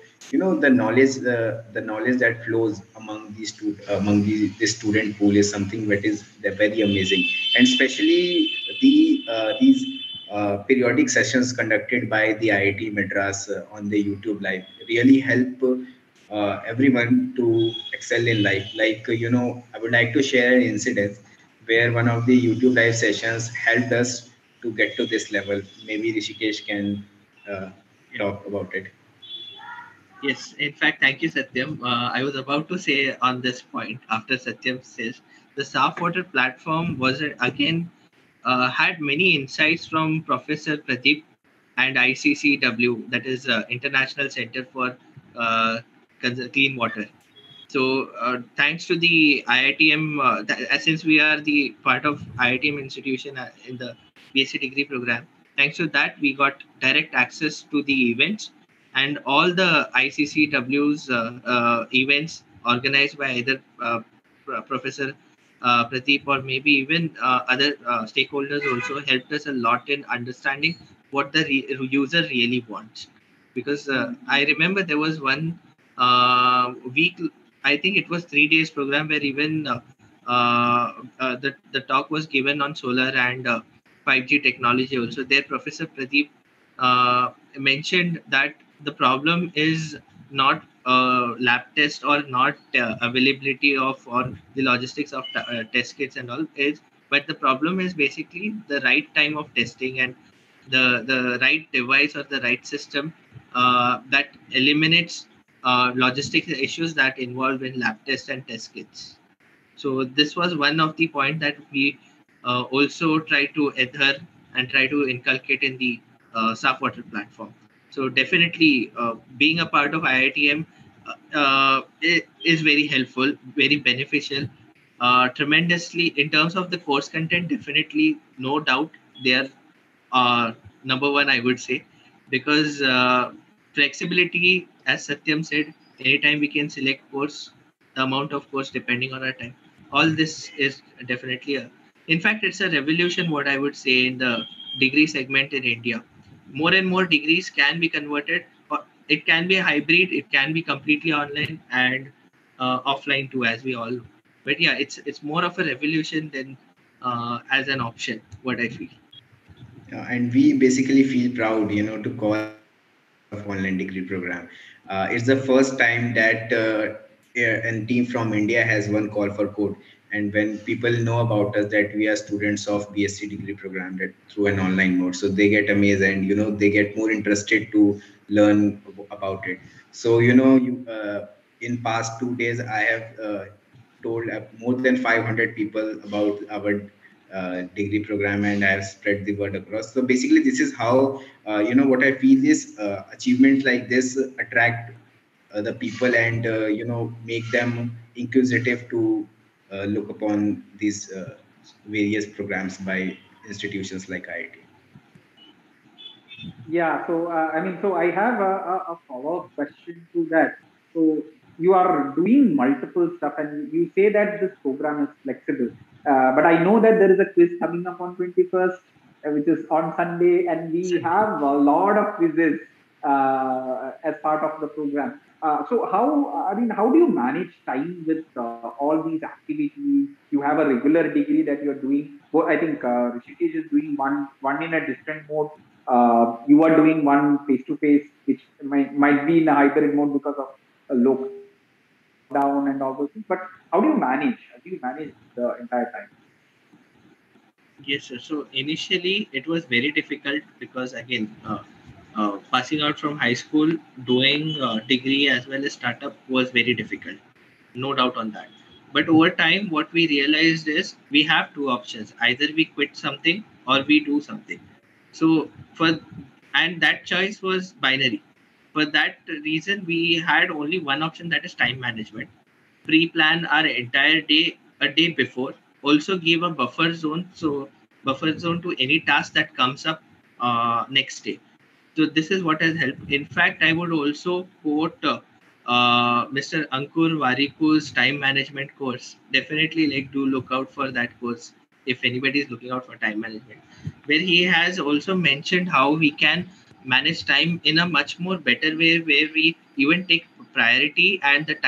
D: the knowledge that flows among the student pool is something that is very amazing, and especially these periodic sessions conducted by the IIT Madras on the YouTube live really help everyone to excel in life. Like I would like to share an incident where one of the YouTube live sessions helped us to get to this level. Maybe Rishikesh can talk about it.
C: Yes, in fact, thank you, Satyam. I was about to say on this point after Satyam says the SAF Water platform was again had many insights from Professor Pradeep and ICCW, that is International Center for Clean Water. So thanks to the IITM, since we are the part of IITM institution in the BSc degree program, thanks to that we got direct access to the events and all the ICCW's events organized by either Professor Pradeep or maybe even other stakeholders also helped us a lot in understanding what the user really wants. Because I remember there was one week, I think it was 3 days program where even the talk was given on solar and 5G technology also. There, Professor Pradeep mentioned that the problem is not lab test or not availability of or the logistics of test kits and all is, but the problem is basically the right time of testing and the right device or the right system that eliminates logistic issues that involve in lab tests and test kits. So this was one of the point that we also try to adhere and try to inculcate in the SAF Water platform. So definitely being a part of IITM is very helpful, very beneficial, tremendously in terms of the course content. Definitely, no doubt, they are number one, I would say, because flexibility, as Satyam said, anytime we can select course, the amount of course depending on our time. All this is definitely in fact, it's a revolution, what I would say, in the degree segment in India. More and more degrees can be converted. It can be a hybrid. It can be completely online and offline too, as we all know. But yeah, it's more of a revolution than as an option. What I feel.
D: And we basically feel proud, to call of online degree program. It's the first time that a team from India has one call for code. And when people know about us that we are students of BSc degree program that through an online mode, so they get amazed and they get more interested to learn about it. So in past 2 days I have told more than 500 people about our degree program, and I have spread the word across. So basically, this is how what I feel is achievements like this attract the people and make them inquisitive to look upon these various programs by institutions like IIT.
B: Yeah, so so I have a follow-up question to that. So you are doing multiple stuff, and you say that this program is flexible. But I know that there is a quiz coming up on 21st, which is on Sunday, and we have a lot of quizzes as part of the program. So how do you manage time with all these activities? You have a regular degree that you're doing. Well, I think Rishikesh is doing one in a different mode. You are doing one face to face, which might be in a hybrid mode because of a lockdown and all those things. But how do you manage? How do you manage the entire time?
C: Yes, sir. So initially it was very difficult because again, passing out from high school, doing degree as well as startup was very difficult. No doubt on that. But over time, what we realized is we have two options: either we quit something or we do something. So and that choice was binary. For that reason, we had only one option, that is time management. Pre-plan our entire day a day before. Also give a buffer zone, so buffer zone to any task that comes up next day. So this is what has helped. In fact, I would also quote Mr. Ankur Wariku's time management course. Definitely, do look out for that course if anybody is looking out for time management, where he has also mentioned how we can manage time in a much more better way, where we even take priority, and the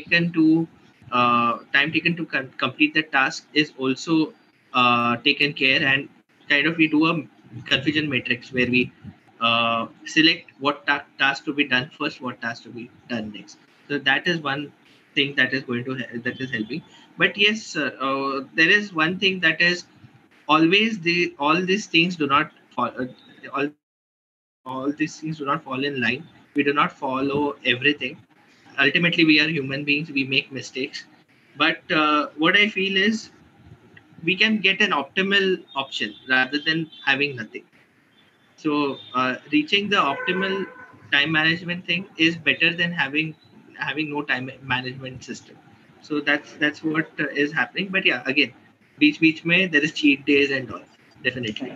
C: time taken to complete the task is also taken care, and kind of we do a confusion matrix where we select what task to be done first, what task to be done next. So that is one thing that is that is helping. But yes, there is one thing that is always all these things do not fall. All these things do not fall in line. We do not follow everything. Ultimately, we are human beings. We make mistakes. But what I feel is we can get an optimal option rather than having nothing. So reaching the optimal time management thing is better than having no time management system. So that's what is happening. But yeah, again, beach may there is cheat days and all, definitely.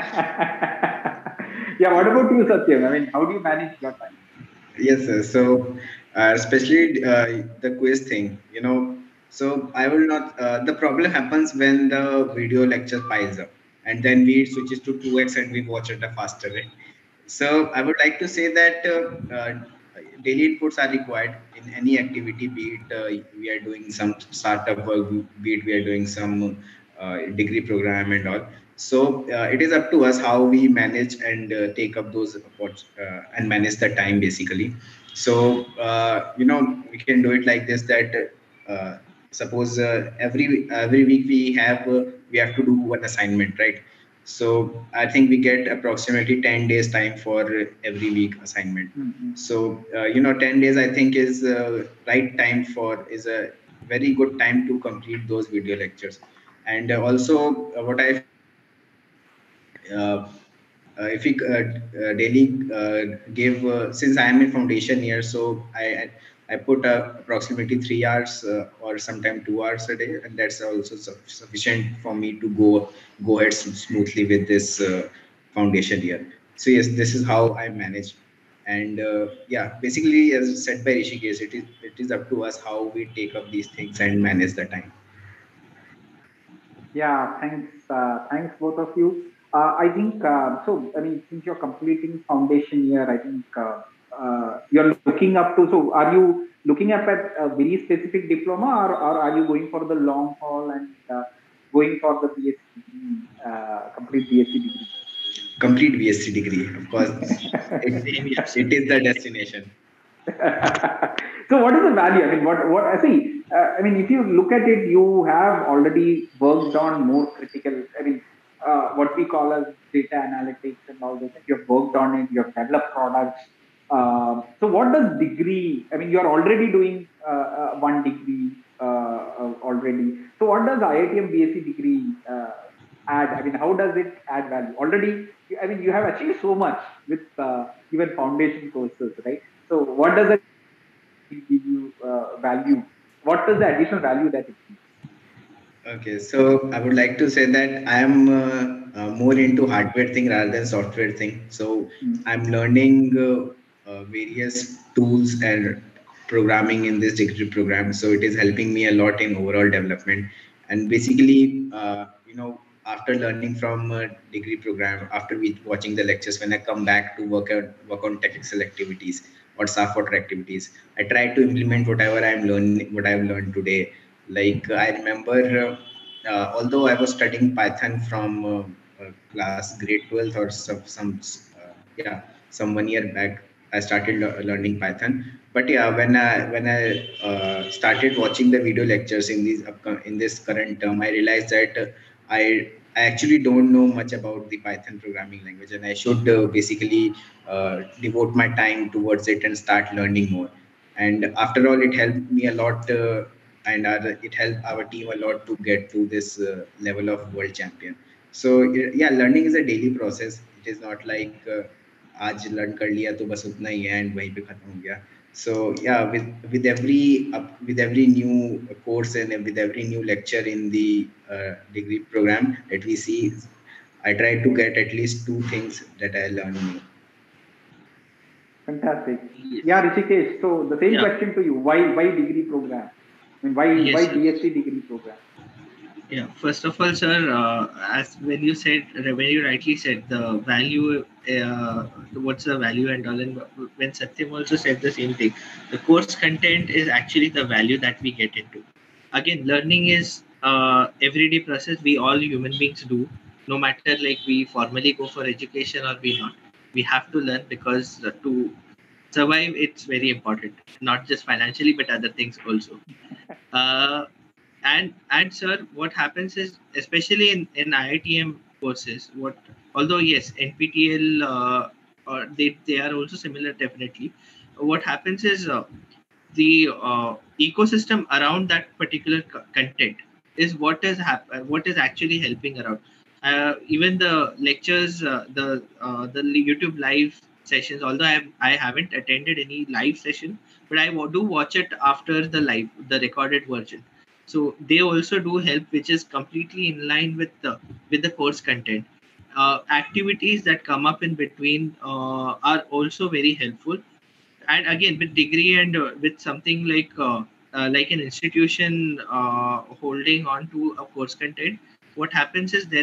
B: Yeah, what about you, Satyam? I mean, how do you manage your time?
D: Yes, sir. So, especially the quiz thing, so I will not. The problem happens when the video lecture piles up, and then we switches to 2x and we watch it a faster way. So, I would like to say that daily inputs are required in any activity, be it we are doing some startup work, be it we are doing some degree program and all. So it is up to us how we manage and take up those and manage the time basically. So we can do it like this that suppose every week we have to do one assignment, right? So I think we get approximately 10 days time for every week assignment.
B: Mm-hmm.
D: So 10 days I think is right time is a very good time to complete those video lectures. And also what I if we daily give since I am in foundation year, so I put approximately 3 hours or sometime 2 hours a day, and that's also sufficient for me to go ahead smoothly with this foundation year. So yes, this is how I manage. And yeah, basically as said by Rishikesh, it is up to us how we take up these things and manage the time.
B: Yeah, thanks both of you. I think so. I mean, since you're completing foundation year, I think you're looking up to. So, are you looking up at a very specific diploma, or are you going for the long haul and going for the BSc degree, complete BSc degree?
D: complete BSc degree. Of course,
C: Same here, sir.
D: it is the destination.
B: So what is the value? I mean, what I see. I mean, if you look at it, you have already worked on more critical. I mean, what we call as data analytics and all this. You have worked on it. You have developed products. So what does degree? I mean, you are already doing one degree already. So what does IITM BSc degree add? I mean, how does it add value? Already, I mean, you have achieved so much with even foundation courses, right? So what does it give you value? What is the additional value that it gives?
D: Okay, so I would like to say that I am more into hardware thing rather than software thing. So I'm learning various tools and programming in this degree program. So it is helping me a lot in overall development. And basically, after learning from a degree program, after watching the lectures, when I come back to work on technical activities or software activities, I try to implement whatever I'm learning, what I've learned today. Like I remember, although I was studying Python from class grade 12th or some 1 year back, I started learning Python. But yeah, when I started watching the video lectures in this current term, I realized that I actually don't know much about the Python programming language, and I should basically devote my time towards it and start learning more. And after all, it helped me a lot, it helped our team a lot to get to this level of world champion. So yeah, learning is a daily process. It is not like आज learn कर लिया तो बस उतना ही है and वहीं पे खत्म हो गया. So yeah, with every new course and with every new lecture in the degree program that we see, I try to get at least 2 things that I learn new.
B: Fantastic.
C: Yes.
B: Yeah, Rishikesh. So the same
C: Yeah.
B: question to you. Why degree program? I mean,
C: Yes,
B: why
C: sir.
B: BSc degree program?
C: Yeah, first of all, sir, as when you rightly said, the value, what's the value and all, and when Satyam also said the same thing, the course content is actually the value that we get into. Again, learning is everyday process. We all human beings do, no matter like we formally go for education or we not. We have to learn because to survive, it's very important, not just financially, but other things also. Uh, and sir, what happens is, especially in IITM courses, what although yes, NPTEL or they are also similar definitely. What happens is the ecosystem around that particular content is what is actually helping around. Even the lectures, the YouTube live sessions. Although I haven't attended any live session, but I do watch it after the recorded version. So they also do help, which is completely in line with the course content. Activities that come up in between are also very helpful. And again, with degree and with something like an institution holding on to a course content, what happens is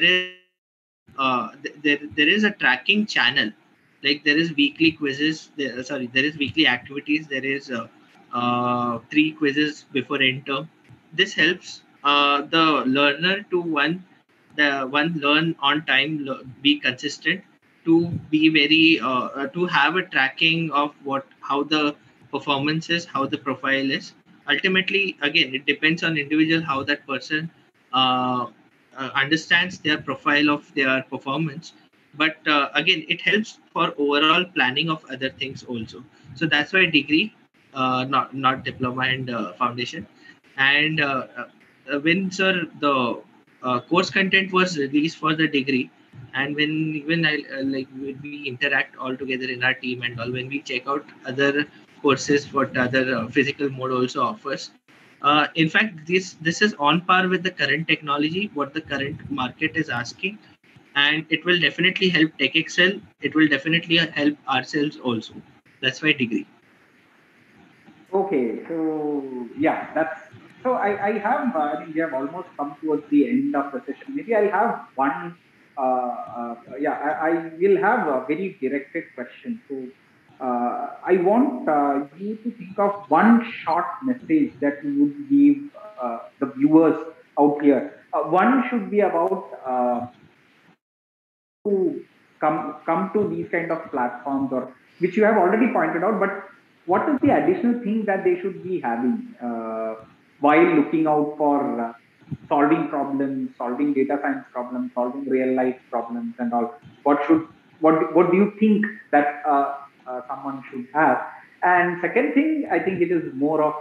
C: there is a tracking channel. Like there is weekly quizzes, there is weekly activities, there is 3 quizzes before end term. This helps the learner to one learn on time, be consistent, to be very to have a tracking of how the performance is, how the profile is. Ultimately, again, it depends on individual how that person uh, understands their profile of their performance. But again, it helps for overall planning of other things also. So that's why degree, not diploma and foundation. And when sir the course content was released for the degree, and when I when we interact all together in our team and all, when we check out other courses what other physical mode also offers, in fact this is on par with the current technology, what the current market is asking. And it will definitely help tech excel, it will definitely help ourselves also. That's why degree.
B: Okay, so yeah, that's so. I have. I mean, we have almost come towards the end of the session. Maybe I'll have one. Yeah, I will have a very directed question. So, I want you to think of one short message that you would give the viewers out here. One should be about to come to these kind of platforms, or which you have already pointed out, but what is the additional thing that they should be having while looking out for solving problems, solving data science problems, solving real life problems, and all? What do you think that someone should have? And second thing, I think it is more of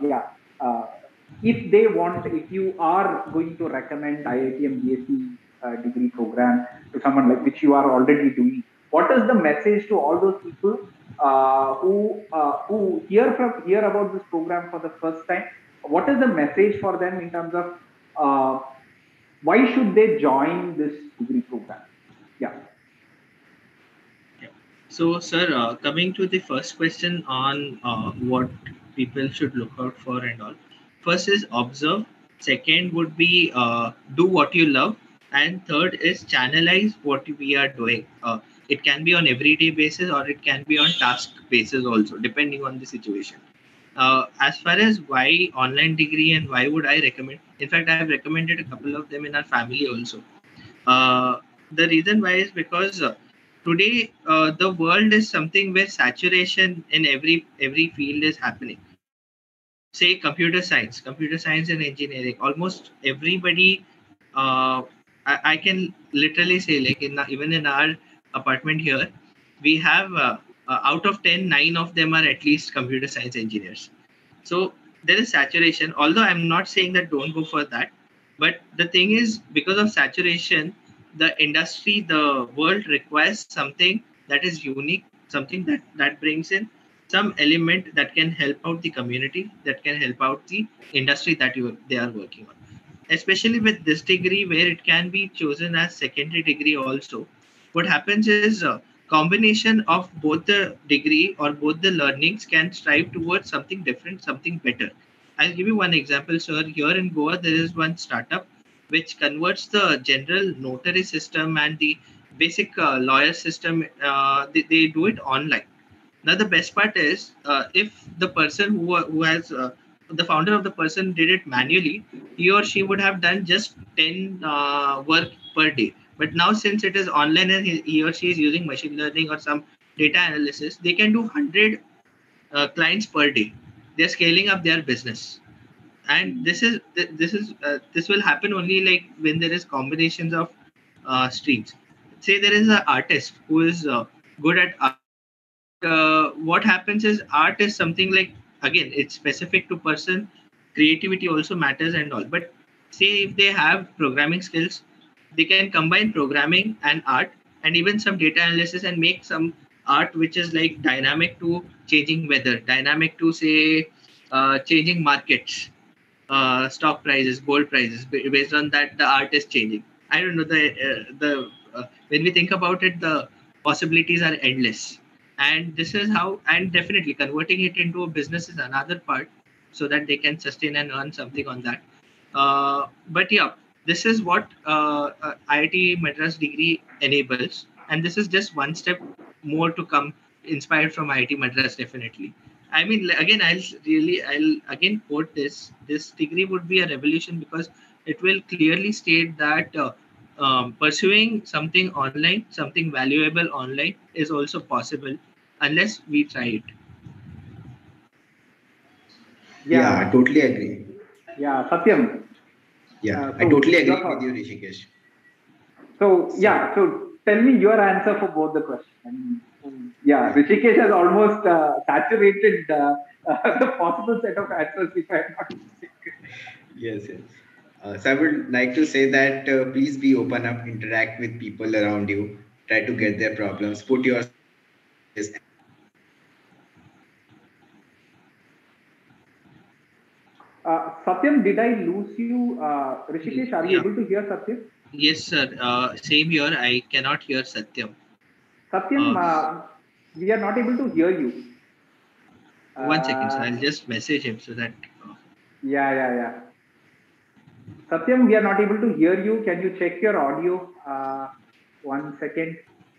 B: if you are going to recommend IITM BSc degree program to someone like which you are already doing, what is the message to all those people who hear about this program for the first time? What is the message for them in terms of why should they join this degree program? Yeah.
C: So, sir, coming to the first question on what people should look out for and all. First is observe. Second would be do what you love. And third is channelize what we are doing. It can be on everyday basis or it can be on task basis also, depending on the situation. As far as why online degree and why would I recommend, in fact, I have recommended a couple of them in our family also. The reason why is because today the world is something where saturation in every field is happening. Say computer science and engineering, almost everybody, I can literally say, like even in our apartment here, we have out of 10, 9 of them are at least computer science engineers. So there is saturation, although I'm not saying that don't go for that, but the thing is, because of saturation, the industry, the world requires something that is unique, something that brings in some element that can help out the community, that can help out the industry that they are working on. Especially with this degree, where it can be chosen as secondary degree also. What happens is combination of both the degree or both the learnings can strive towards something different, something better. I'll give you one example, sir. Here in Goa, there is one startup which converts the general notary system and the basic lawyer system. They do it online. Now the best part is, if the person who has the founder of the person did it manually, he or she would have done just 10 work per day. But now since it is online and he or she is using machine learning or some data analysis, they can do 100 clients per day. They're scaling up their business, and this will happen only like when there is combinations of streams. Say there is an artist who is good at art. What happens is art is something like, again, it's specific to person. Creativity also matters and all, but say if they have programming skills, they can combine programming and art and even some data analysis and make some art which is like dynamic to changing weather, dynamic to say changing markets, stock prices, gold prices. Based on that, the art is changing. I don't know, the when we think about it, the possibilities are endless. And this is how, and definitely converting it into a business is another part, so that they can sustain and earn something on that. But yeah, this is what IIT Madras degree enables, and this is just one step more to come, inspired from IIT Madras, definitely. I mean, again, I'll again quote this. This degree would be a revolution because it will clearly state that pursuing something online, something valuable online, is also possible unless we try it.
D: Yeah, I totally agree.
B: Yeah, Satyam.
D: Yeah, I
B: So
D: totally agree
B: your
D: with you, Rishikesh.
B: so tell me your answer for both the questions. Yeah, Rishikesh has almost saturated the possible set of answers, if I'm not mistaken.
D: Yes, yes. So I would like to say that please be open up, interact with people around you, try to get their problems, put your
B: Satyam, did I lose you? Rishikesh, are you
C: Yeah.
B: able to hear Satyam?
C: Yes, sir. Same here. I cannot hear Satyam.
B: Satyam,
C: Uh,
B: we are not able to hear you.
C: 1 second, sir.
B: Uh,
C: I'll just message him so that.
B: yeah. Satyam, we are not able to hear you. Can you check your audio? 1 second.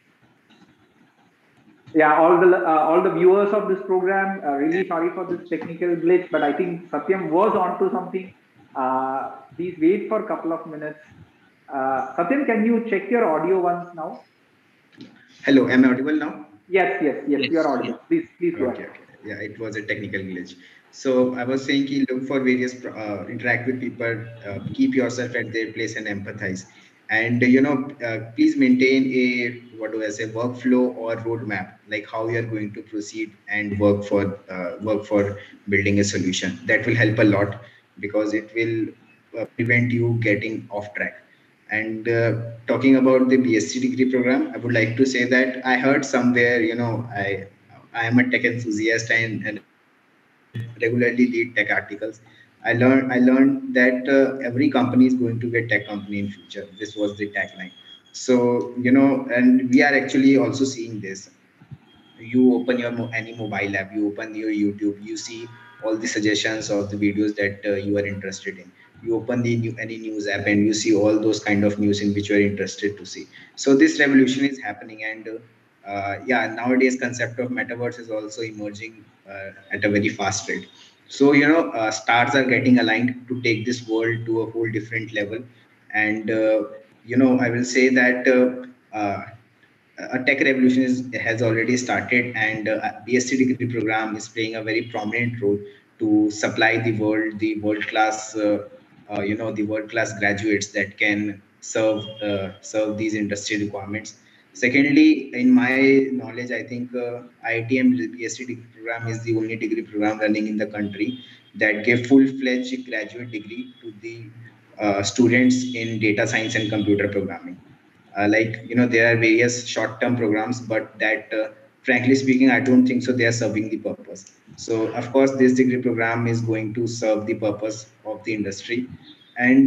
B: Yeah, all the viewers of this program, really sorry for this technical glitch, but I think Satyam was onto something. Please wait for a couple of minutes. Satyam, can you check your audio once now?
D: Hello, am I audible now?
B: Yes, you are
C: Yes,
B: audible.
C: yeah.
B: Please go
D: Okay,
B: ahead.
D: okay. Yeah, it was a technical glitch. So I was saying, ki look for various, interact with people, keep yourself at their place and empathize. And, please maintain a, what do I say, workflow or roadmap, like how you are going to proceed and work for building a solution. That will help a lot because it will prevent you getting off track. And talking about the BSc degree program, I would like to say that I heard somewhere, I am a tech enthusiast and regularly read tech articles. I learned that every company is going to be a tech company in future. This was the tagline. So and we are actually also seeing this. You open your any mobile app, you open your YouTube, you see all the suggestions of the videos that you are interested in. You open any news app and you see all those kind of news in which you are interested to see. So this revolution is happening, and yeah, nowadays concept of metaverse is also emerging at a very fast rate. So stars are getting aligned to take this world to a whole different level. And I will say that a tech revolution has already started, and BSc degree program is playing a very prominent role to supply the world class, the world class graduates that can serve these industry requirements. Secondly, in my knowledge, I think IITM BSc degree program is the only degree program running in the country that give full-fledged graduate degree to the students in data science and computer programming. There are various short-term programs, but that frankly speaking, I don't think so they are serving the purpose. So of course this degree program is going to serve the purpose of the industry. And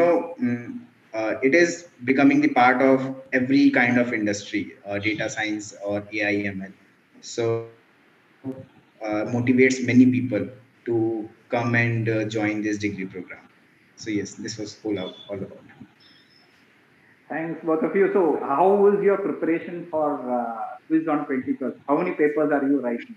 D: it is becoming the part of every kind of industry, data science or AI/ML. So motivates many people to come and join this degree program. So yes, this was all about.
B: Thanks, both of you. So, how was your preparation for quiz on 21st? How many papers are you writing?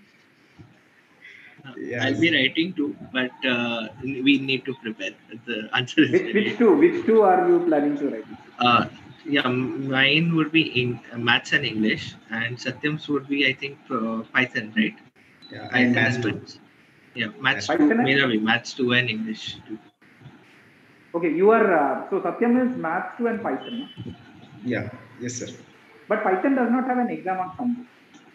C: I'll be
D: Yes.
C: writing too, but we need to prepare. The answer is
B: Which two? Which two are you planning to write?
C: uh, yeah, mine would be in maths and English, and Satyam's would be, I think, Python, right?
D: Yeah, and
C: Python
D: maths
C: and
D: too.
C: maths. Yeah, maths
D: Maths
C: two,
D: too.
B: Python?
C: mera bhi, maths two and English two.
B: Okay, you are. So, Satyam is Maths 2 and Python. No?
D: Yeah. Yes, sir.
B: But Python does not have an exam on Sunday.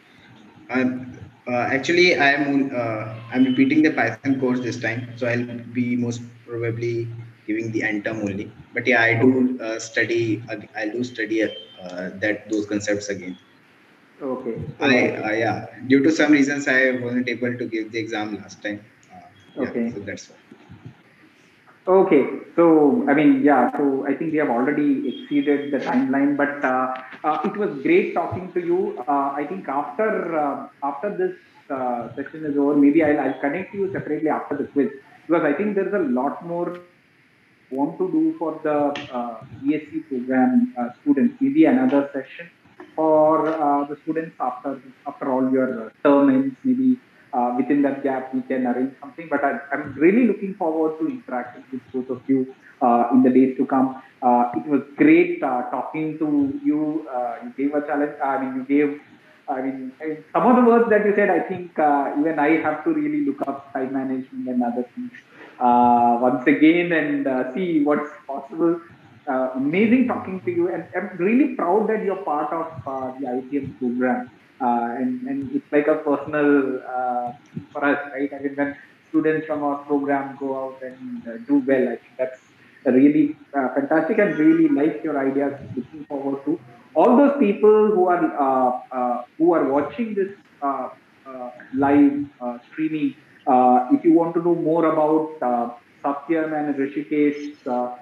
D: Actually, I'm repeating the Python course this time, so I'll be most probably giving the end term only. But yeah,
B: Okay.
D: I do study that those concepts again.
B: Okay.
D: I
B: Okay.
D: Yeah, due to some reasons I wasn't able to give the exam last time. Yeah,
B: Okay.
D: so that's why.
B: Okay. So, I mean, yeah, so I think we have already exceeded the timeline, but it was great talking to you. I think after this session is over, maybe I'll connect you separately after the quiz, because I think there's a lot more want to do for the BSc program students. Maybe another session for the students after all your term ends. Maybe within that gap we can arrange something. But I'm really looking forward to interacting with both of you in the days to come. It was great talking to you. You gave a challenge. I mean, you gave. I mean, some of the words that you said, I think even I have to really look up time management and other things once again and see what's possible. Amazing talking to you, and I'm really proud that you're part of the ITM program. And it's like a personal thing for us, right? I mean, when students from our program go out and do well, I think that's really fantastic, and really like your ideas. Looking forward to all those people who are watching this live streaming. If you want to know more about Satyam and Rishikesh's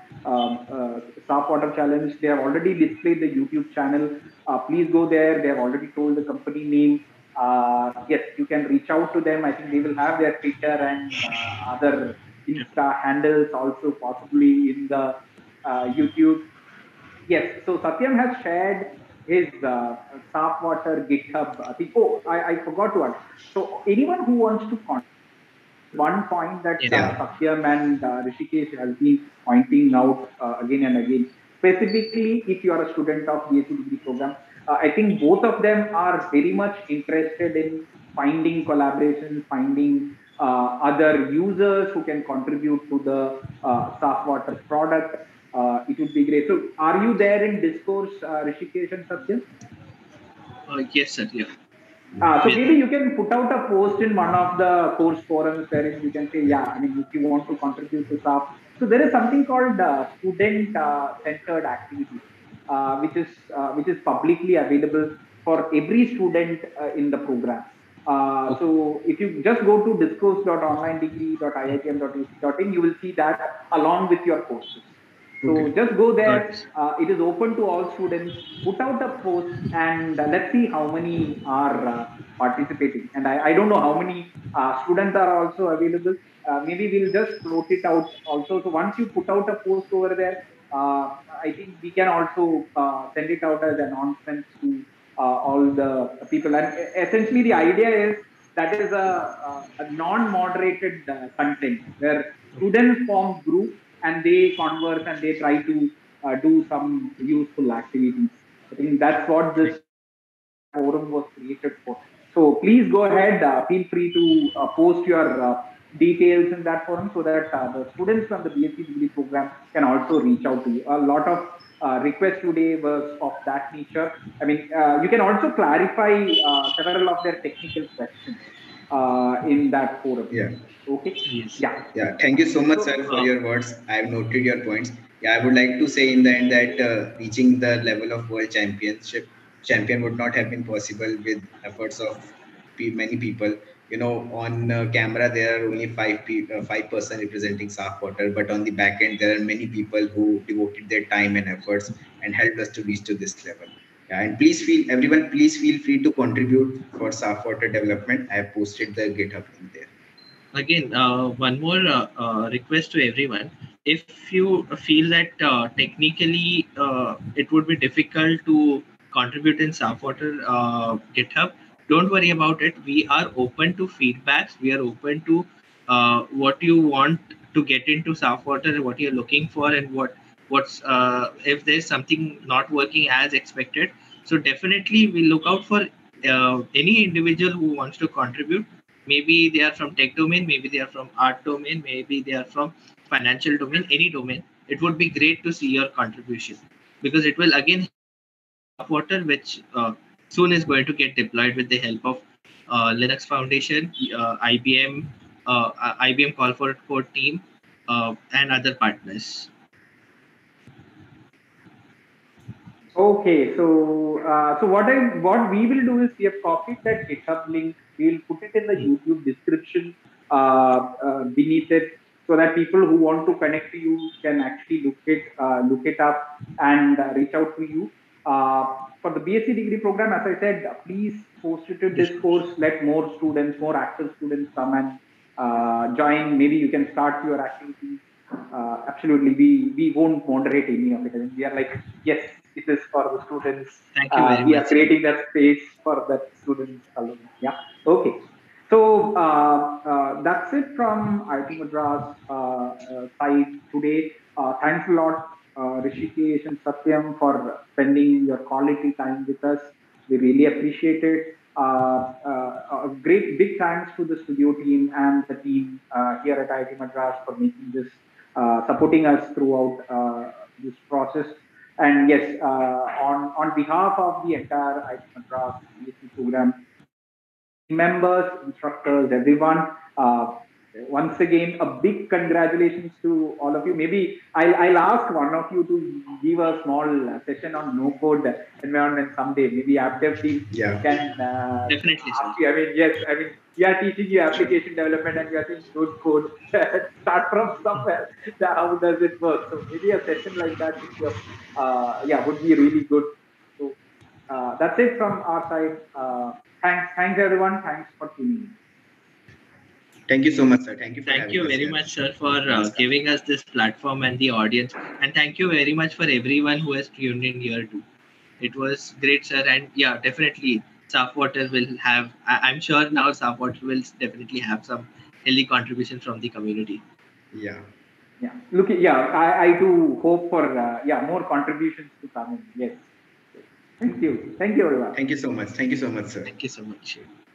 B: Staff Water Challenge, they have already displayed the YouTube channel. Please go there. They have already told the company name. Yes, you can reach out to them. I think they will have their Twitter and other Insta handles also possibly in the YouTube. Yes, so Satyam has shared his Staff Water GitHub thing. Oh, I forgot to add. So anyone who wants to contact, one point that
C: Yeah.
D: Yeah.
B: Satyam and Rishikesh has been pointing out again and again. Specifically, if you are a student of BSc degree program, I think both of them are very much interested in finding collaboration, finding other users who can contribute to the Saafwater product. It would be great. So, are you there in discourse, Rishikesh and Satyam?
C: Yes, sir. Yeah.
B: So maybe you can put out a post in one of the course forums wherein you can say, yeah, I mean, if you want to contribute to SAP. So there is something called student centered activity, which is publicly available for every student in the program. So if you just go to discourse.onlinedegree.iitm.ac.in, you will see that along with your courses. So just go there. It is open to all students. Put out a post and let's see how many are participating. And I don't know how many students are also available. Maybe we'll just float it out also. So once you put out a post over there, I think we can also send it out as announcements to all the people. And essentially, the idea is that is a non-moderated content where students form groups and they converse and they try to do some useful activities. I think that's what this forum was created for. So please go ahead, feel free to post your details in that forum so that the students from the BSc degree program can also reach out to you. A lot of requests today was of that nature. I mean, you can also clarify several of their technical questions in that forum.
D: Yeah.
B: Okay.
C: Yes.
B: Yeah.
D: Yeah. Thank you so much, sir, for your words. I have noted your points. Yeah, I would like to say in the end that reaching the level of world champion would not have been possible with efforts of many people. You know, on camera there are only 5% representing Saafwater, but on the back end there are many people who devoted their time and efforts and helped us to reach to this level. Yeah, and please feel free to contribute for Saafwater development. I have posted the GitHub link there.
C: Again, one more request to everyone. If you feel that technically it would be difficult to contribute in Saafwater GitHub, don't worry about it. We are open to feedbacks. We are open to what you want to get into Saafwater, what you're looking for, and what's if there's something not working as expected. So definitely we look out for any individual who wants to contribute. Maybe they are from tech domain, maybe they are from art domain, maybe they are from financial domain, any domain. It would be great to see your contribution because it will again Saafwater, which soon is going to get deployed with the help of Linux Foundation, IBM Call for Code team, and other partners.
B: Okay, so what we will do is we have copied that GitHub link. We'll put it in the YouTube description beneath it, so that people who want to connect to you can actually look it up and reach out to you. For the BSc degree program, as I said, please post it to Discourse. Let more students, more active students come and join. Maybe you can start your activities. Absolutely, we won't moderate any of it. I mean, we are like, yes, it is for the students.
C: Thank you very
B: we
C: much.
B: are creating that space for that students alone. Yeah. Okay. So that's it from IIT Madras side today. Thanks a lot, Rishikesh and Satyam, for spending your quality time with us. We really appreciate it. A great big thanks to the studio team and the team here at IIT Madras for making this, supporting us throughout this process. And yes, on behalf of the entire IIT Madras BSc program, members, instructors, everyone, once again, a big congratulations to all of you. Maybe I'll ask one of you to give a small session on no code environment someday. Maybe app dev team can
C: definitely
B: ask you. I mean, yes, I mean, we are teaching you application development and we are saying good code. Start from somewhere. How does it work? So maybe a session like that would be really good. So that's it from our side. Thanks everyone. Thanks for tuning in.
D: Thank you so much, sir. Thank you for
C: Thank you very much, sir, for giving us this platform and the audience. And thank you very much for everyone who has tuned in here too. It was great, sir. And yeah, definitely Saafwater will have, I'm sure now Saafwater will definitely have some healthy contribution from the community.
D: Yeah.
B: Yeah. Look, yeah, I do hope for more contributions to come in. Yes. Thank you. Thank you, everyone.
D: Thank you so much. Thank you so much, sir.
C: Thank you so much.